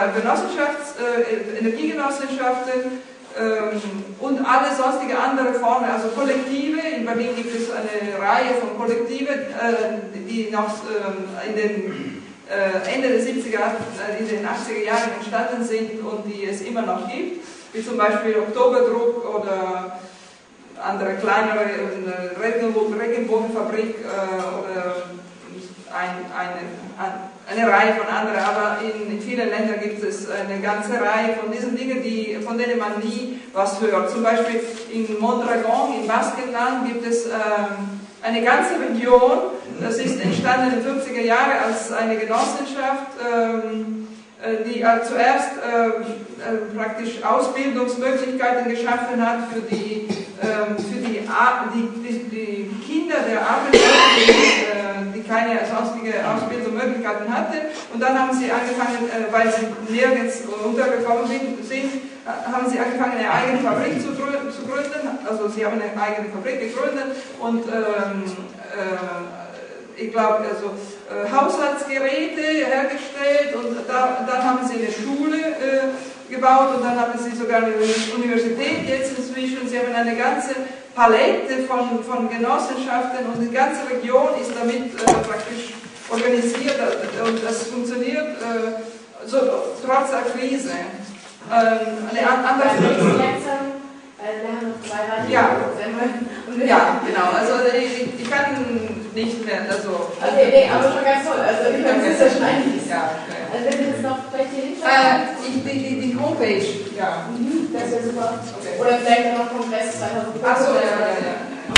Genossenschafts-, äh, Energiegenossenschaften ähm, und alle sonstige andere Formen, also Kollektive. In Berlin gibt es eine Reihe von Kollektiven, äh, die noch äh, in den äh, Ende der siebziger, äh, in den achtziger Jahren entstanden sind und die es immer noch gibt, wie zum Beispiel Oktoberdruck oder andere kleinere äh, Regenbogenfabrik äh, oder ein, eine, eine Reihe von anderen, aber in, in vielen Ländern gibt es eine ganze Reihe von diesen Dingen, die, von denen man nie was hört. Zum Beispiel in Mondragon, im Baskenland, gibt es ähm, eine ganze Region, das ist entstanden in den fünfziger Jahren als eine Genossenschaft, ähm, die äh, zuerst äh, äh, praktisch Ausbildungsmöglichkeiten geschaffen hat für die, äh, für die, die, die, die Kinder der armen Leute, die, äh, die keine sonstige Ausbildungsmöglichkeiten hatten. Und dann haben sie angefangen, äh, weil sie nirgends untergekommen sind, sind, haben sie angefangen, eine eigene Fabrik zu, zu gründen. Also sie haben eine eigene Fabrik gegründet und ähm, äh, ich glaube, also äh, Haushaltsgeräte hergestellt und da, dann haben sie eine Schule äh, gebaut und dann haben sie sogar eine Universität jetzt inzwischen. Sie haben eine ganze Palette von, von Genossenschaften und die ganze Region ist damit äh, praktisch organisiert und das funktioniert äh, so, trotz der Krise. Ähm, eine andere Frage. Wir haben noch zwei weitere. Ja, ja, genau. Also ich, ich kann nicht mehr. Also, okay, nee, aber schon ganz toll. Also ich meine, das ist ja schon einiges. Ja, okay. Also wenn Sie das noch vielleicht hier äh, die, die, die Homepage, ja. Mhm, das wäre super. Okay. Oder vielleicht noch Kongress zweitausendfünfzehn. Achso, ja, ja, ja.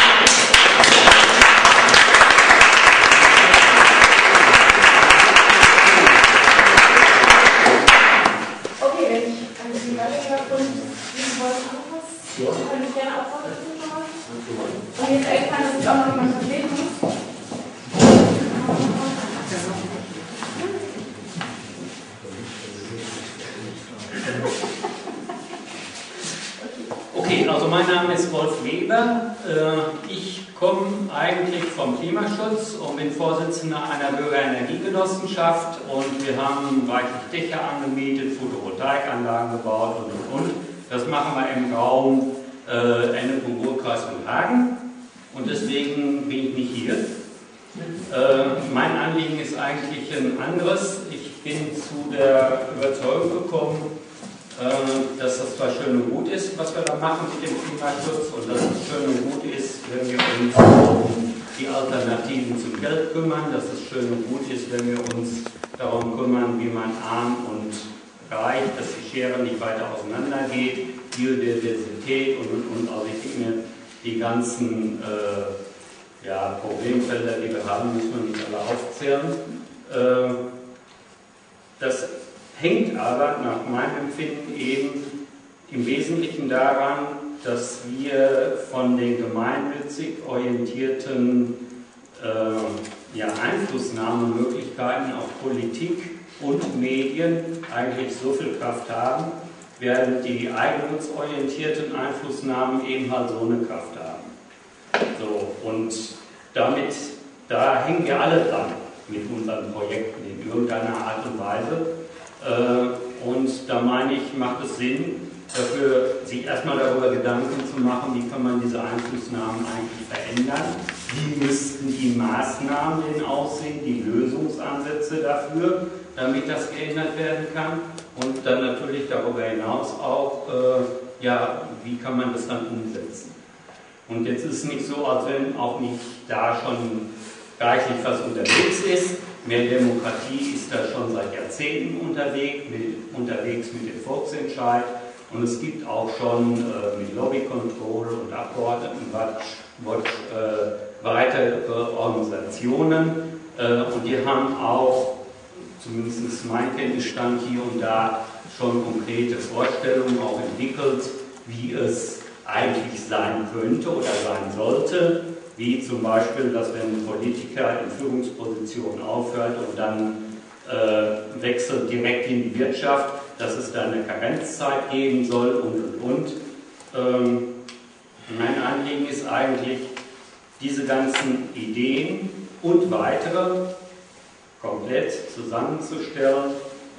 Okay, wenn ich an die Hintergrund wissen wollte, noch was? Ja. Kann ich gerne auch vorlesen schon mal? Und jetzt eigentlich kann, dass ich auch noch jemand verstehen muss. Okay, also mein Name ist Wolf Weber. Ich komme eigentlich vom Klimaschutz und bin Vorsitzender einer Bürgerenergiegenossenschaft und wir haben reichlich Dächer angemietet, Photovoltaikanlagen gebaut und und und. Das machen wir im Raum äh, Ennepe-Ruhr-Kreis und Hagen und deswegen bin ich nicht hier. Äh, mein Anliegen ist eigentlich ein anderes. Ich bin zu der Überzeugung gekommen, äh, dass das zwar schön und gut ist, was wir da machen mit dem Klimaschutz und dass es schön und gut ist, wenn wir uns um die Alternativen zum Geld kümmern, dass es schön und gut ist, wenn wir uns darum kümmern, wie man arm und reich, dass die Schere nicht weiter auseinandergeht, Biodiversität und und und. Also ich denke mir, die ganzen äh, ja, Problemfelder, die wir haben, müssen wir nicht alle aufzählen. Äh, das hängt aber nach meinem Empfinden eben im Wesentlichen daran, dass wir von den gemeinnützig orientierten äh, ja, Einflussnahmemöglichkeiten auf Politik und Medien eigentlich so viel Kraft haben, während die eigennutzorientierten Einflussnahmen eben halt so eine Kraft haben. So, und damit, da hängen wir alle dran mit unseren Projekten in irgendeiner Art und Weise. Äh, und da meine ich, macht es Sinn, dafür sich erstmal darüber Gedanken zu machen, wie kann man diese Einflussnahmen eigentlich verändern, wie müssten die Maßnahmen denn aussehen, die Lösungsansätze dafür, damit das geändert werden kann und dann natürlich darüber hinaus auch, äh, ja, wie kann man das dann umsetzen. Und jetzt ist es nicht so, als wenn auch nicht da schon reichlich was unterwegs ist. Mehr Demokratie ist da schon seit Jahrzehnten unterwegs mit, unterwegs mit dem Volksentscheid. Und es gibt auch schon äh, mit Lobby Control und Abgeordnetenwatch Watch, äh, weitere Organisationen. Äh, und die haben auch, zumindest mein Kenntnisstand, hier und da schon konkrete Vorstellungen auch entwickelt, wie es eigentlich sein könnte oder sein sollte. Wie zum Beispiel, dass wenn ein Politiker in Führungspositionen aufhört und dann äh, wechselt direkt in die Wirtschaft, dass es da eine Karenzzeit geben soll und und und. Ähm, mein Anliegen ist eigentlich, diese ganzen Ideen und weitere komplett zusammenzustellen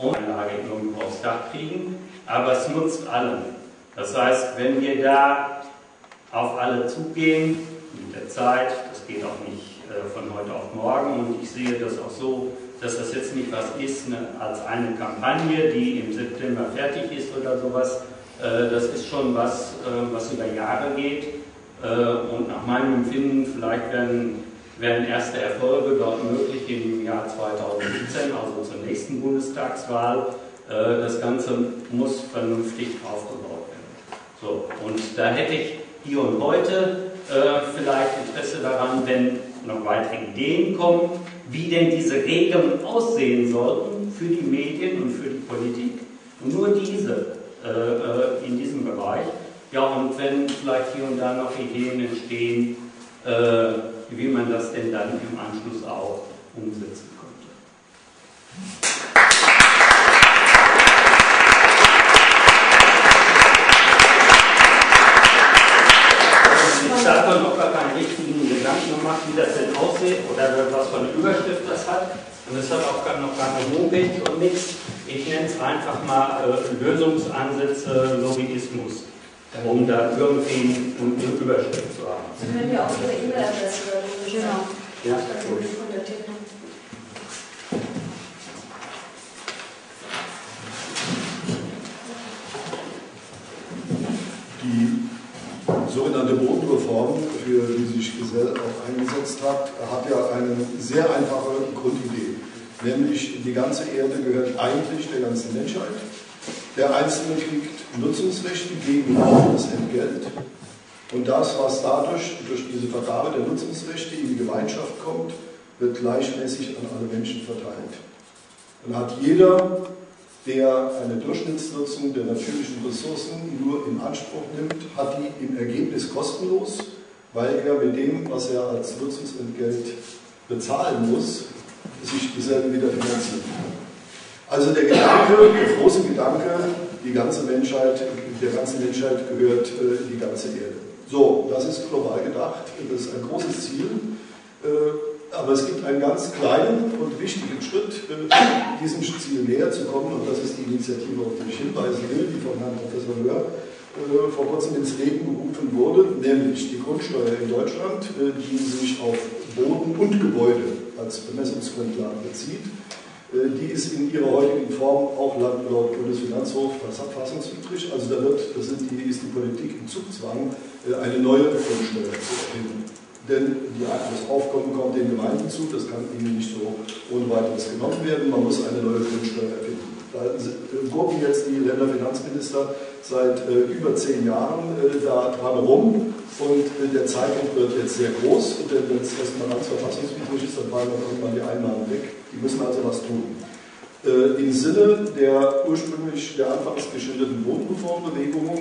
und Anlage irgendwo aufs Dach kriegen, aber es nutzt allen. Das heißt, wenn wir da auf alle zugehen, mit der Zeit, das geht auch nicht äh, von heute auf morgen, und ich sehe das auch so, dass das jetzt nicht was ist ne, als eine Kampagne, die im September fertig ist oder sowas. Äh, das ist schon was, äh, was über Jahre geht. Äh, und nach meinem Empfinden, vielleicht werden, werden erste Erfolge dort möglich im Jahr zweitausendsiebzehn, also zur nächsten Bundestagswahl. Äh, das Ganze muss vernünftig aufgebaut werden. So, und da hätte ich hier und heute äh, vielleicht Interesse daran, wenn noch weitere Ideen kommen, wie denn diese Regeln aussehen sollten für die Medien und für die Politik. Und nur diese äh, in diesem Bereich. Ja, und wenn vielleicht hier und da noch Ideen entstehen, äh, wie man das denn dann im Anschluss auch umsetzen könnte. Ich habe noch gar keinen richtigen Gedanken gemacht, wie das denn aussieht oder was für eine Überschrift das hat. Und es hat auch noch keine Homepage und nichts. Ich nenne es einfach mal äh, Lösungsansätze Lobbyismus, um da irgendwie eine Überschrift zu haben. Sie können ja auch Ihre E-Mail-Adresse oder so. Genau. Ja, gut. Die sogenannte Bodenreform, für die sich Gesell auch eingesetzt hat, hat ja eine sehr einfache Grundidee. Nämlich, die ganze Erde gehört eigentlich der ganzen Menschheit. Der Einzelne kriegt Nutzungsrechte gegen das Entgelt. Und das, was dadurch, durch diese Vergabe der Nutzungsrechte in die Gemeinschaft kommt, wird gleichmäßig an alle Menschen verteilt. Dann hat jeder, der eine Durchschnittsnutzung der natürlichen Ressourcen nur in Anspruch nimmt, hat die im Ergebnis kostenlos, weil er mit dem, was er als Nutzungsentgelt bezahlen muss, sich dieselben wieder finanziert. Also der Gedanke, der große Gedanke, die ganze Menschheit, der ganzen Menschheit gehört äh, die ganze Erde. So, das ist global gedacht, das ist ein großes Ziel, äh, aber es gibt einen ganz kleinen und wichtigen Schritt, äh, diesem Ziel näher zu kommen, und das ist die Initiative, auf die ich hinweisen will, die von Herrn Professor Löhr äh, vor kurzem ins Leben gerufen wurde, nämlich die Grundsteuer in Deutschland, äh, die sich auf Boden und Gebäude als Bemessungsgrundlage bezieht. Die ist in ihrer heutigen Form auch laut Bundesfinanzhof verfassungswidrig. Also da wird, das sind die, ist die Politik im Zugzwang, eine neue Grundsteuer zu erfinden. Denn die, das Aufkommen kommt den Gemeinden zu, das kann ihnen nicht so ohne weiteres genommen werden. Man muss eine neue Grundsteuer erfinden. Da gucken jetzt die Länderfinanzminister seit äh, über zehn Jahren äh, da dran rum, und äh, der Zeitdruck wird jetzt sehr groß, denn wenn es erstmal ganz verfassungswidrig ist, dann fallen dann irgendwann die Einnahmen weg. Die müssen also was tun. Äh, Im Sinne der ursprünglich der anfangs geschilderten Bodenreformbewegung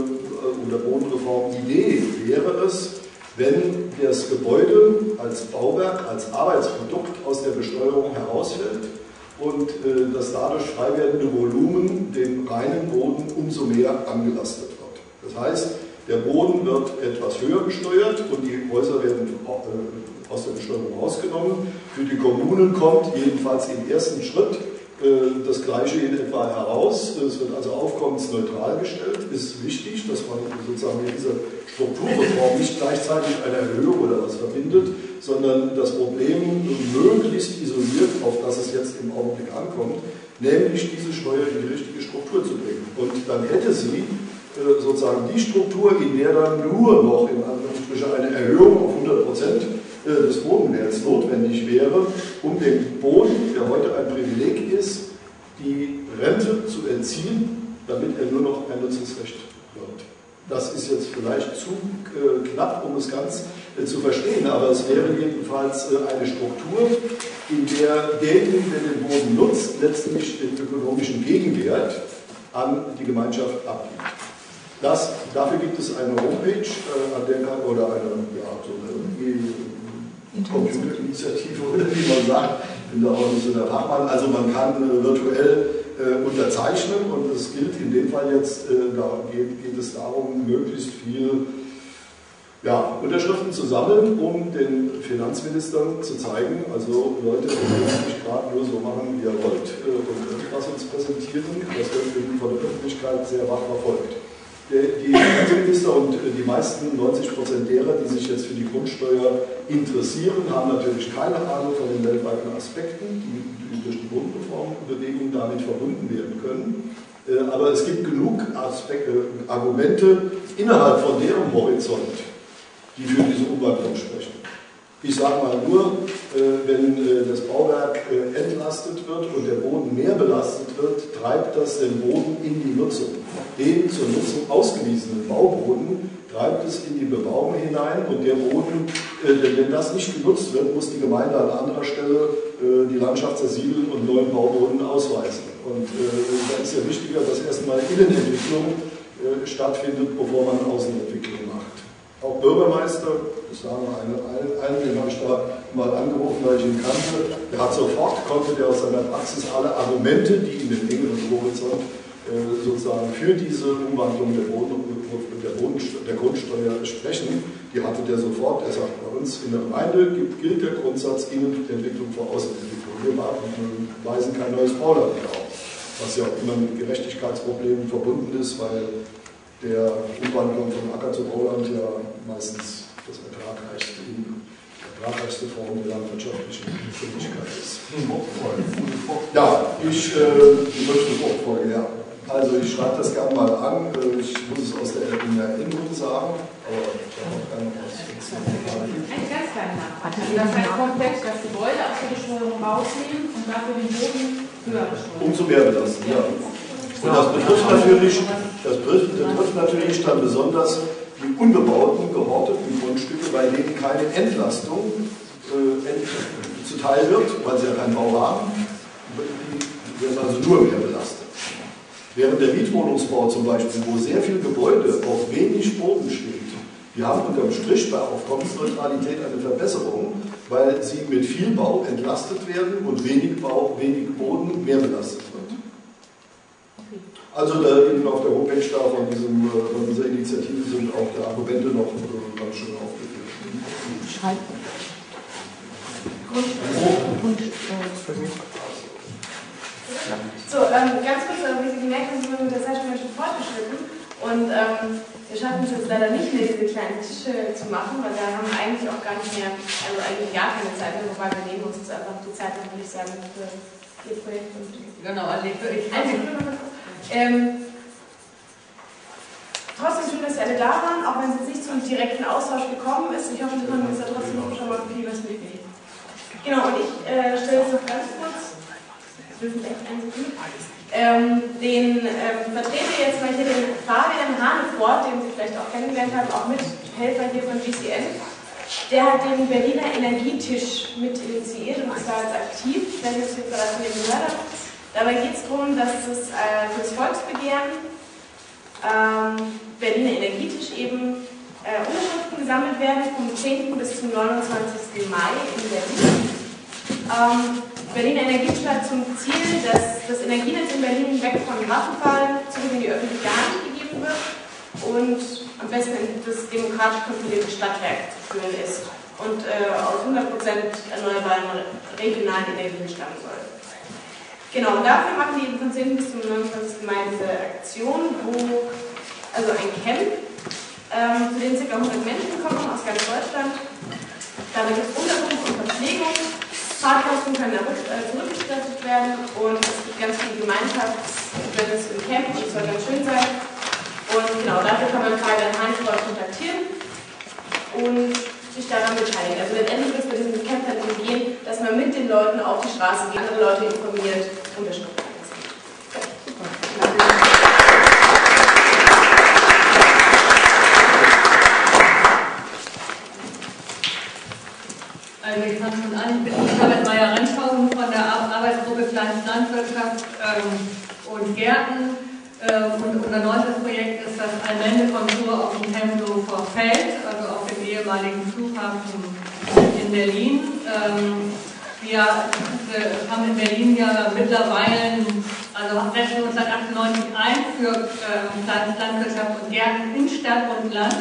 äh, oder Bodenreformidee wäre es, wenn das Gebäude als Bauwerk, als Arbeitsprodukt aus der Besteuerung herausfällt und äh, das dadurch frei werdende Volumen dem reinen Boden umso mehr angelastet wird. Das heißt, der Boden wird etwas höher besteuert und die Häuser werden äh, aus der Besteuerung rausgenommen. Für die Kommunen kommt jedenfalls im ersten Schritt äh, das Gleiche in etwa heraus. Es wird also aufkommensneutral gestellt. Ist wichtig, dass man sozusagen mit dieser Strukturreform nicht gleichzeitig eine Erhöhung oder was verbindet, sondern das Problem möglichst isoliert, auf das es jetzt im Augenblick ankommt, nämlich diese Steuer in die richtige Struktur zu bringen. Und dann hätte sie äh, sozusagen die Struktur, in der dann nur noch in Anführungsstrichen eine Erhöhung auf hundert Prozent äh, des Bodenwerts notwendig wäre, um dem Boden, der heute ein Privileg ist, die Rente zu entziehen, damit er nur noch ein Nutzungsrecht wird. Das ist jetzt vielleicht zu äh, knapp, um es ganz äh, zu verstehen, aber es wäre jedenfalls äh, eine Struktur, in der derjenige, der den Boden nutzt, letztlich den ökonomischen Gegenwert an die Gemeinschaft abgibt. Das, dafür gibt es eine Homepage, äh, an der kann, oder eine, ja, so eine Computerinitiative, oder wie man sagt, ich bin da auch nicht so der Fachmann, also man kann äh, virtuell Äh, unterzeichnen, und es gilt in dem Fall jetzt, äh, da geht, geht es darum, möglichst viel ja, Unterschriften zu sammeln, um den Finanzministern zu zeigen, also Leute, ihr könnt nicht gerade nur so machen, wie ihr wollt, und irgendwas uns präsentieren, das wird von der Öffentlichkeit sehr wach verfolgt. Die Finanzminister und die meisten, neunzig Prozent derer, die sich jetzt für die Grundsteuer interessieren, haben natürlich keine Ahnung von den weltweiten Aspekten, die durch die Grundreformbewegung damit verbunden werden können. Aber es gibt genug Aspekte, Argumente innerhalb von deren Horizont, die für diese Umwandlung sprechen. Ich sage mal nur, wenn das Bauwerk entlastet wird und der Boden mehr belastet wird, treibt das den Boden in die Nutzung. Den zur Nutzung ausgewiesenen Bauboden treibt es in die Bebauung hinein und der Boden, wenn das nicht genutzt wird, muss die Gemeinde an anderer Stelle die Landschaft zersiedeln und neuen Bauboden ausweisen. Und da ist ja wichtiger, dass erstmal Innenentwicklung stattfindet, bevor man Außenentwicklung macht. Auch Bürgermeister, das sagen wir einen, einen, den habe ich da mal angerufen, weil ich ihn kannte, der hat sofort, konnte der aus seiner Praxis alle Argumente, die in dem engeren Horizont äh, sozusagen für diese Umwandlung der, Boden, der, Boden, der Grundsteuer sprechen, die hatte der sofort. Er sagt, bei uns in der Gemeinde gibt, gilt der Grundsatz Innenentwicklung vor Außenentwicklung. Wir weisen kein neues Bauland mehr auf, was ja auch immer mit Gerechtigkeitsproblemen verbunden ist, weil der Umwandlung von Acker zu Bauland ja meistens das ertragreichste, ertragreichste Form der landwirtschaftlichen Tätigkeit ist. Ja, ich äh, möchte Fruchtfolge, ja. Also ich schreibe das gerne mal an, ich muss es aus der Erinnerung sagen, aber ich habe auch gerne was. Eine ganz kleine Nachfrage. Das heißt komplex das Gebäude aus der Besteuerung rausnehmen und dafür den Boden höher besteuern. Umso mehr belasten, ja. Und das betrifft natürlich, das betrifft natürlich dann besonders die unbebauten, gehorteten Grundstücke, bei denen keine Entlastung äh, ent, zuteil wird, weil sie ja keinen Bau haben, die werden also nur mehr belastet. Während der Mietwohnungsbau zum Beispiel, wo sehr viel Gebäude auf wenig Boden steht, wir haben unterm Strich bei Aufkommensneutralität eine Verbesserung, weil sie mit viel Bau entlastet werden und wenig Bau, wenig Boden mehr belastet wird. Also da eben auf der Homepage da von, diesem, von dieser Initiative sind auch die Argumente noch ganz schön aufgeführt. Schreibt. So, ähm, ganz kurz, wie Sie gemerkt haben, sind wir mit der Zeit schon fortgeschritten und ähm, wir schaffen es jetzt leider nicht mehr, diese kleinen Tische zu machen, weil da haben wir eigentlich auch gar nicht mehr, also eigentlich gar keine Zeit mehr, wobei wir nehmen uns jetzt einfach die Zeit, würde ich sagen, für Ihr Projekt. Und genau, also ich würde... Ähm, trotzdem schön, dass Sie alle da waren, auch wenn es jetzt nicht zum direkten Austausch gekommen ist. Ich hoffe, Sie konnten uns da trotzdem schon mal viel was mitnehmen. Genau, und ich äh, stelle jetzt noch ganz kurz, das dürfen wir echt einsehen, ähm, den ähm, vertrete jetzt mal hier den Fabian Hanefort, den Sie vielleicht auch kennengelernt haben, auch Mithelfer hier von G C N. Der hat den Berliner Energietisch mit initiiert und ist da jetzt aktiv. Ich weiß nicht, ob Sie vielleicht von dem gehört haben. Dabei geht es darum, dass das äh, für das Volksbegehren ähm, Berliner Energietisch eben äh, Unterschriften gesammelt werden vom zehnten bis zum neunundzwanzigsten Mai in Berlin. Ähm, Berliner Energietisch hat zum Ziel, dass das Energienetz in Berlin weg von Vattenfall zurück in die öffentliche Hand gegeben wird und am besten in das demokratisch kontrollierte Stadtwerk zu führen ist und äh, aus hundert Prozent erneuerbaren regionalen Energien stammen soll. Genau, und dafür machen die von zehnten bis zum neunundzwanzigsten Mai diese Aktion, wo, also ein Camp, ähm, zu dem ca. hundert Menschen kommen aus ganz Deutschland. Dabei gibt es Unterkunft und Verpflegung, Fahrtkosten können äh, zurückgestattet werden und es gibt ganz viel Gemeinschaftsevents im Camp und es soll ganz schön sein. Und genau, dafür kann man Fabian Hanefort kontaktieren und sich daran beteiligen. Also letztendlich wird es bei diesem Camp dann gehen, dass man mit den Leuten auf die Straße geht, andere Leute informiert, Unterschriften einsammelt. Also ich fange schon an, ich bin Elisabeth Meyer-Renschhausen von der Arbeitsgruppe Kleinstlandwirtschaft ähm, und Gärten. Ähm, und unser neuestes Projekt ist das Allmendekontur auf dem Tempelhofer Feld, also auf dem ehemaligen Flughafen in Berlin. Ähm, wir äh, haben in Berlin ja mittlerweile, also setzen uns seit achtundneunzig ein für äh, Landwirtschaft und Gärten in Stadt und Land.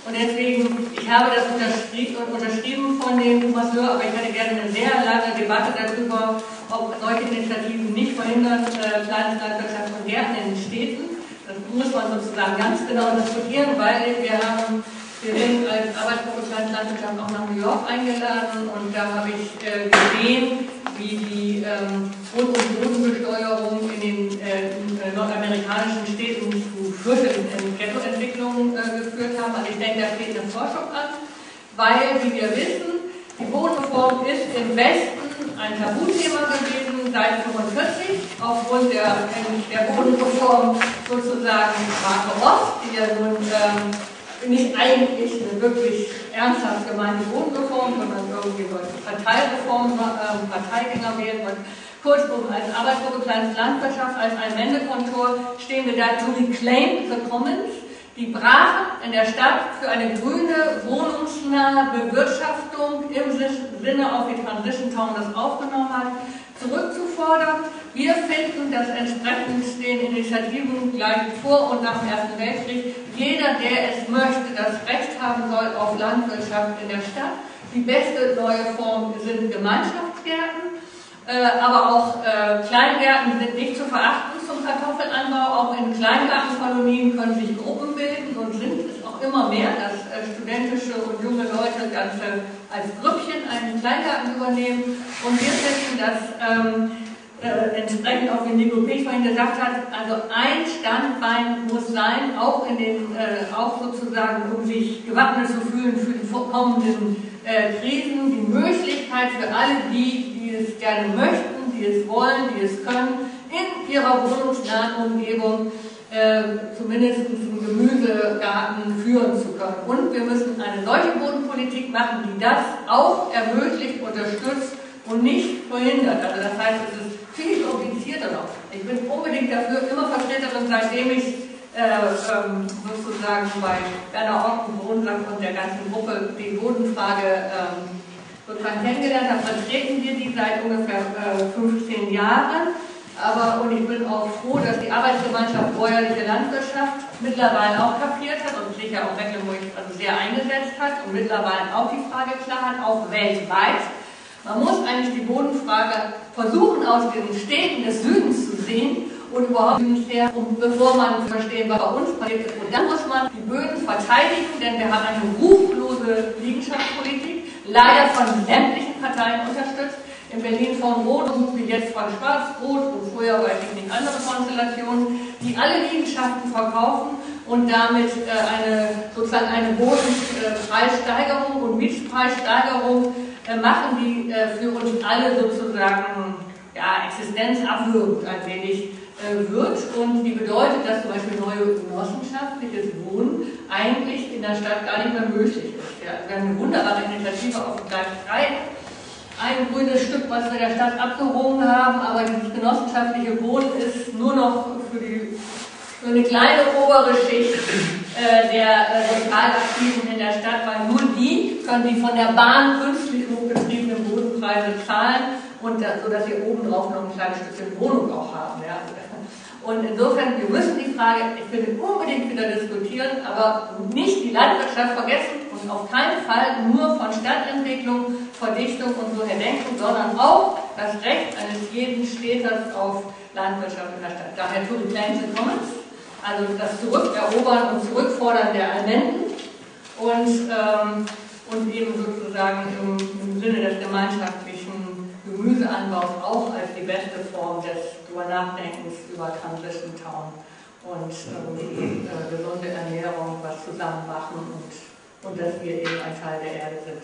Und deswegen, ich habe das unterschrieben, unterschrieben von dem Thomas Löhr, aber ich hätte gerne eine sehr lange Debatte darüber, ob solche Initiativen nicht verhindern, äh, Kleinstlandwirtschaft und Gärten in den Städten. Das muss man sozusagen ganz genau diskutieren, weil wir haben, wir sind als Arbeitsgruppe Kleinstlandwirtschaft auch nach New York eingeladen und da habe ich äh, gesehen, wie die ähm, Grund- und Bodenbesteuerung in den äh, in, äh, nordamerikanischen Städten zu fürchterlichen Ghettoentwicklungen äh, geführt haben. Also ich denke, da steht eine Forschung an, weil, wie wir wissen, die Bodenreform ist im Westen ein Tabuthema gewesen seit fünfundvierzig, aufgrund der, der Bodenreform sozusagen Marke Ost, die ja nun ähm, nicht eigentlich eine wirklich ernsthaft gemeinte Bodenreform, sondern irgendwie solche Parteireform, äh, Parteigänger wählen und kurzum als Arbeitsgruppe Kleinstlandwirtschaft, als ein Wendekontor stehen wir da to reclaim the commons, die Brache in der Stadt für eine grüne, wohnungsnahe Bewirtschaftung im Sinne auf die Transition Town das aufgenommen hat, zurückzufordern. Wir finden, dass entsprechend den Initiativen gleich vor und nach dem Ersten Weltkrieg jeder, der es möchte, das Recht haben soll auf Landwirtschaft in der Stadt. Die beste neue Form sind Gemeinschaftsgärten, äh, aber auch äh, Kleingärten sind nicht zu verachten zum Kartoffelanbau. Auch in Kleingartenkolonien können sich Gruppen bilden und sind es auch immer mehr, dass äh, studentische und junge Leute ganze als Grüppchen einen Kleingarten übernehmen. Und wir finden, dass ähm, Äh, entsprechend auch wie Nico Pech vorhin gesagt hat, also ein Standbein muss sein, auch in den, äh, auch sozusagen, um sich gewappnet zu fühlen für die kommenden äh, Krisen, die Möglichkeit für alle die, die es gerne möchten, die es wollen, die es können, in ihrer wohnungsnahen Umgebung äh, zumindest einen Gemüsegarten führen zu können. Und wir müssen eine solche Bodenpolitik machen, die das auch ermöglicht, unterstützt und nicht verhindert. Also das heißt, es ist viel komplizierter noch. Ich bin unbedingt dafür immer Vertreterin, seitdem ich äh, ähm, sozusagen bei Werner Orten, Bodensack und der ganzen Gruppe die Bodenfrage ähm, sozusagen kennengelernt habe, vertreten wir die seit ungefähr äh, fünfzehn Jahren. Aber, und ich bin auch froh, dass die Arbeitsgemeinschaft Bäuerliche Landwirtschaft mittlerweile auch kapiert hat und sich ja auch Mecklenburg also sehr eingesetzt hat und mittlerweile auch die Frage klar hat, auch weltweit. Man muss eigentlich die Bodenfrage versuchen, aus den Städten des Südens zu sehen und überhaupt her, um, bevor man verstehen, was bei uns passiert ist. Und dann muss man die Böden verteidigen, denn wir haben eine ruchlose Liegenschaftspolitik, leider von sämtlichen Parteien unterstützt. In Berlin von Rot und wie jetzt von Schwarz-Rot und früher weiß ich nicht andere Konstellationen, die alle Liegenschaften verkaufen und damit äh, eine, sozusagen eine Bodenpreissteigerung und Mietpreissteigerung machen, die äh, für uns alle sozusagen ja, existenzabwürgend ein wenig äh, wird und die bedeutet, dass zum Beispiel neue genossenschaftliches Wohnen eigentlich in der Stadt gar nicht mehr möglich ist. Ja, wir haben eine wunderbare Initiative auf dem Gleis drei, ein grünes Stück, was wir der Stadt abgerungen haben, aber dieses genossenschaftliche Wohnen ist nur noch für, die, für eine kleine obere Schicht äh, der äh, Sozialaktiven in der Stadt, weil nur die können die von der Bahn künstlich hochgetriebenen Bodenpreise zahlen und da, sodass sie obendrauf noch ein kleines Stückchen Wohnung auch haben. Ja. Und insofern, wir müssen die Frage, ich will unbedingt wieder diskutieren, aber nicht die Landwirtschaft vergessen und auf keinen Fall nur von Stadtentwicklung, Verdichtung und so her denken, sondern auch das Recht eines jeden Städters auf Landwirtschaft in der Stadt. Daher to reclaim the commons, also das Zurückerobern und Zurückfordern der Allmenden und, ähm, und eben sozusagen im, im Sinne des gemeinschaftlichen Gemüseanbaus auch als die beste Form des drüber Nachdenkens über Transition Town und ähm, äh, gesunde Ernährung, was zusammen machen und, und dass wir eben ein Teil der Erde sind.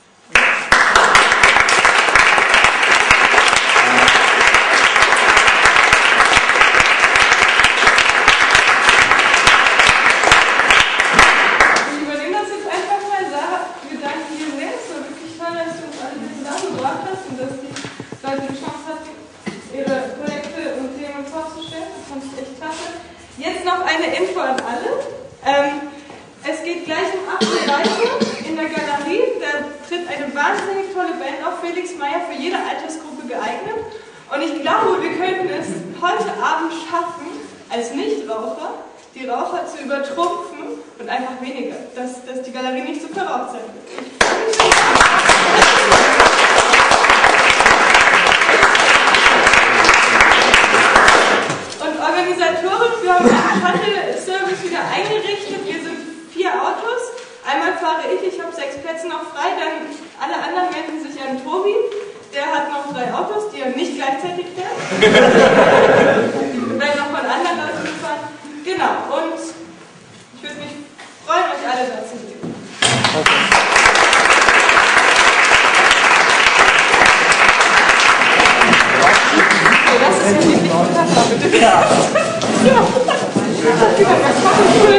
Ich übernehme das jetzt einfach mal. Sarah, wir danken dir sehr. Es war wirklich toll, dass du uns alle hier zusammengebracht hast und dass die Leute die Chance hatten, ihre Projekte und Themen vorzustellen. Das fand ich echt klasse. Jetzt noch eine Info an alle. Ähm, es geht gleich um acht Uhr weiter in der Galerie. Da tritt eine wahnsinnig tolle Band auf, Felix Meyer, für jede Altersgruppe geeignet. Und ich glaube, wir könnten es heute Abend schaffen, als Nichtraucher die Raucher zu übertrumpfen und einfach weniger, dass, dass die Galerie nicht so verraucht sein wird. Und organisatorisch, wir haben den Shuttle-Service wieder eingerichtet. Wir sind vier Autos. Einmal fahre ich, ich habe sechs Plätze noch frei, dann alle anderen wenden sich an Tobi. Der hat noch drei Autos, die er nicht gleichzeitig fährt. Wir werden noch von anderen Leuten gefahren. Genau, und ich würde mich freuen, euch alle da zu sehen. Okay, das ist ja wirklich total, bitte. Ja. Ja.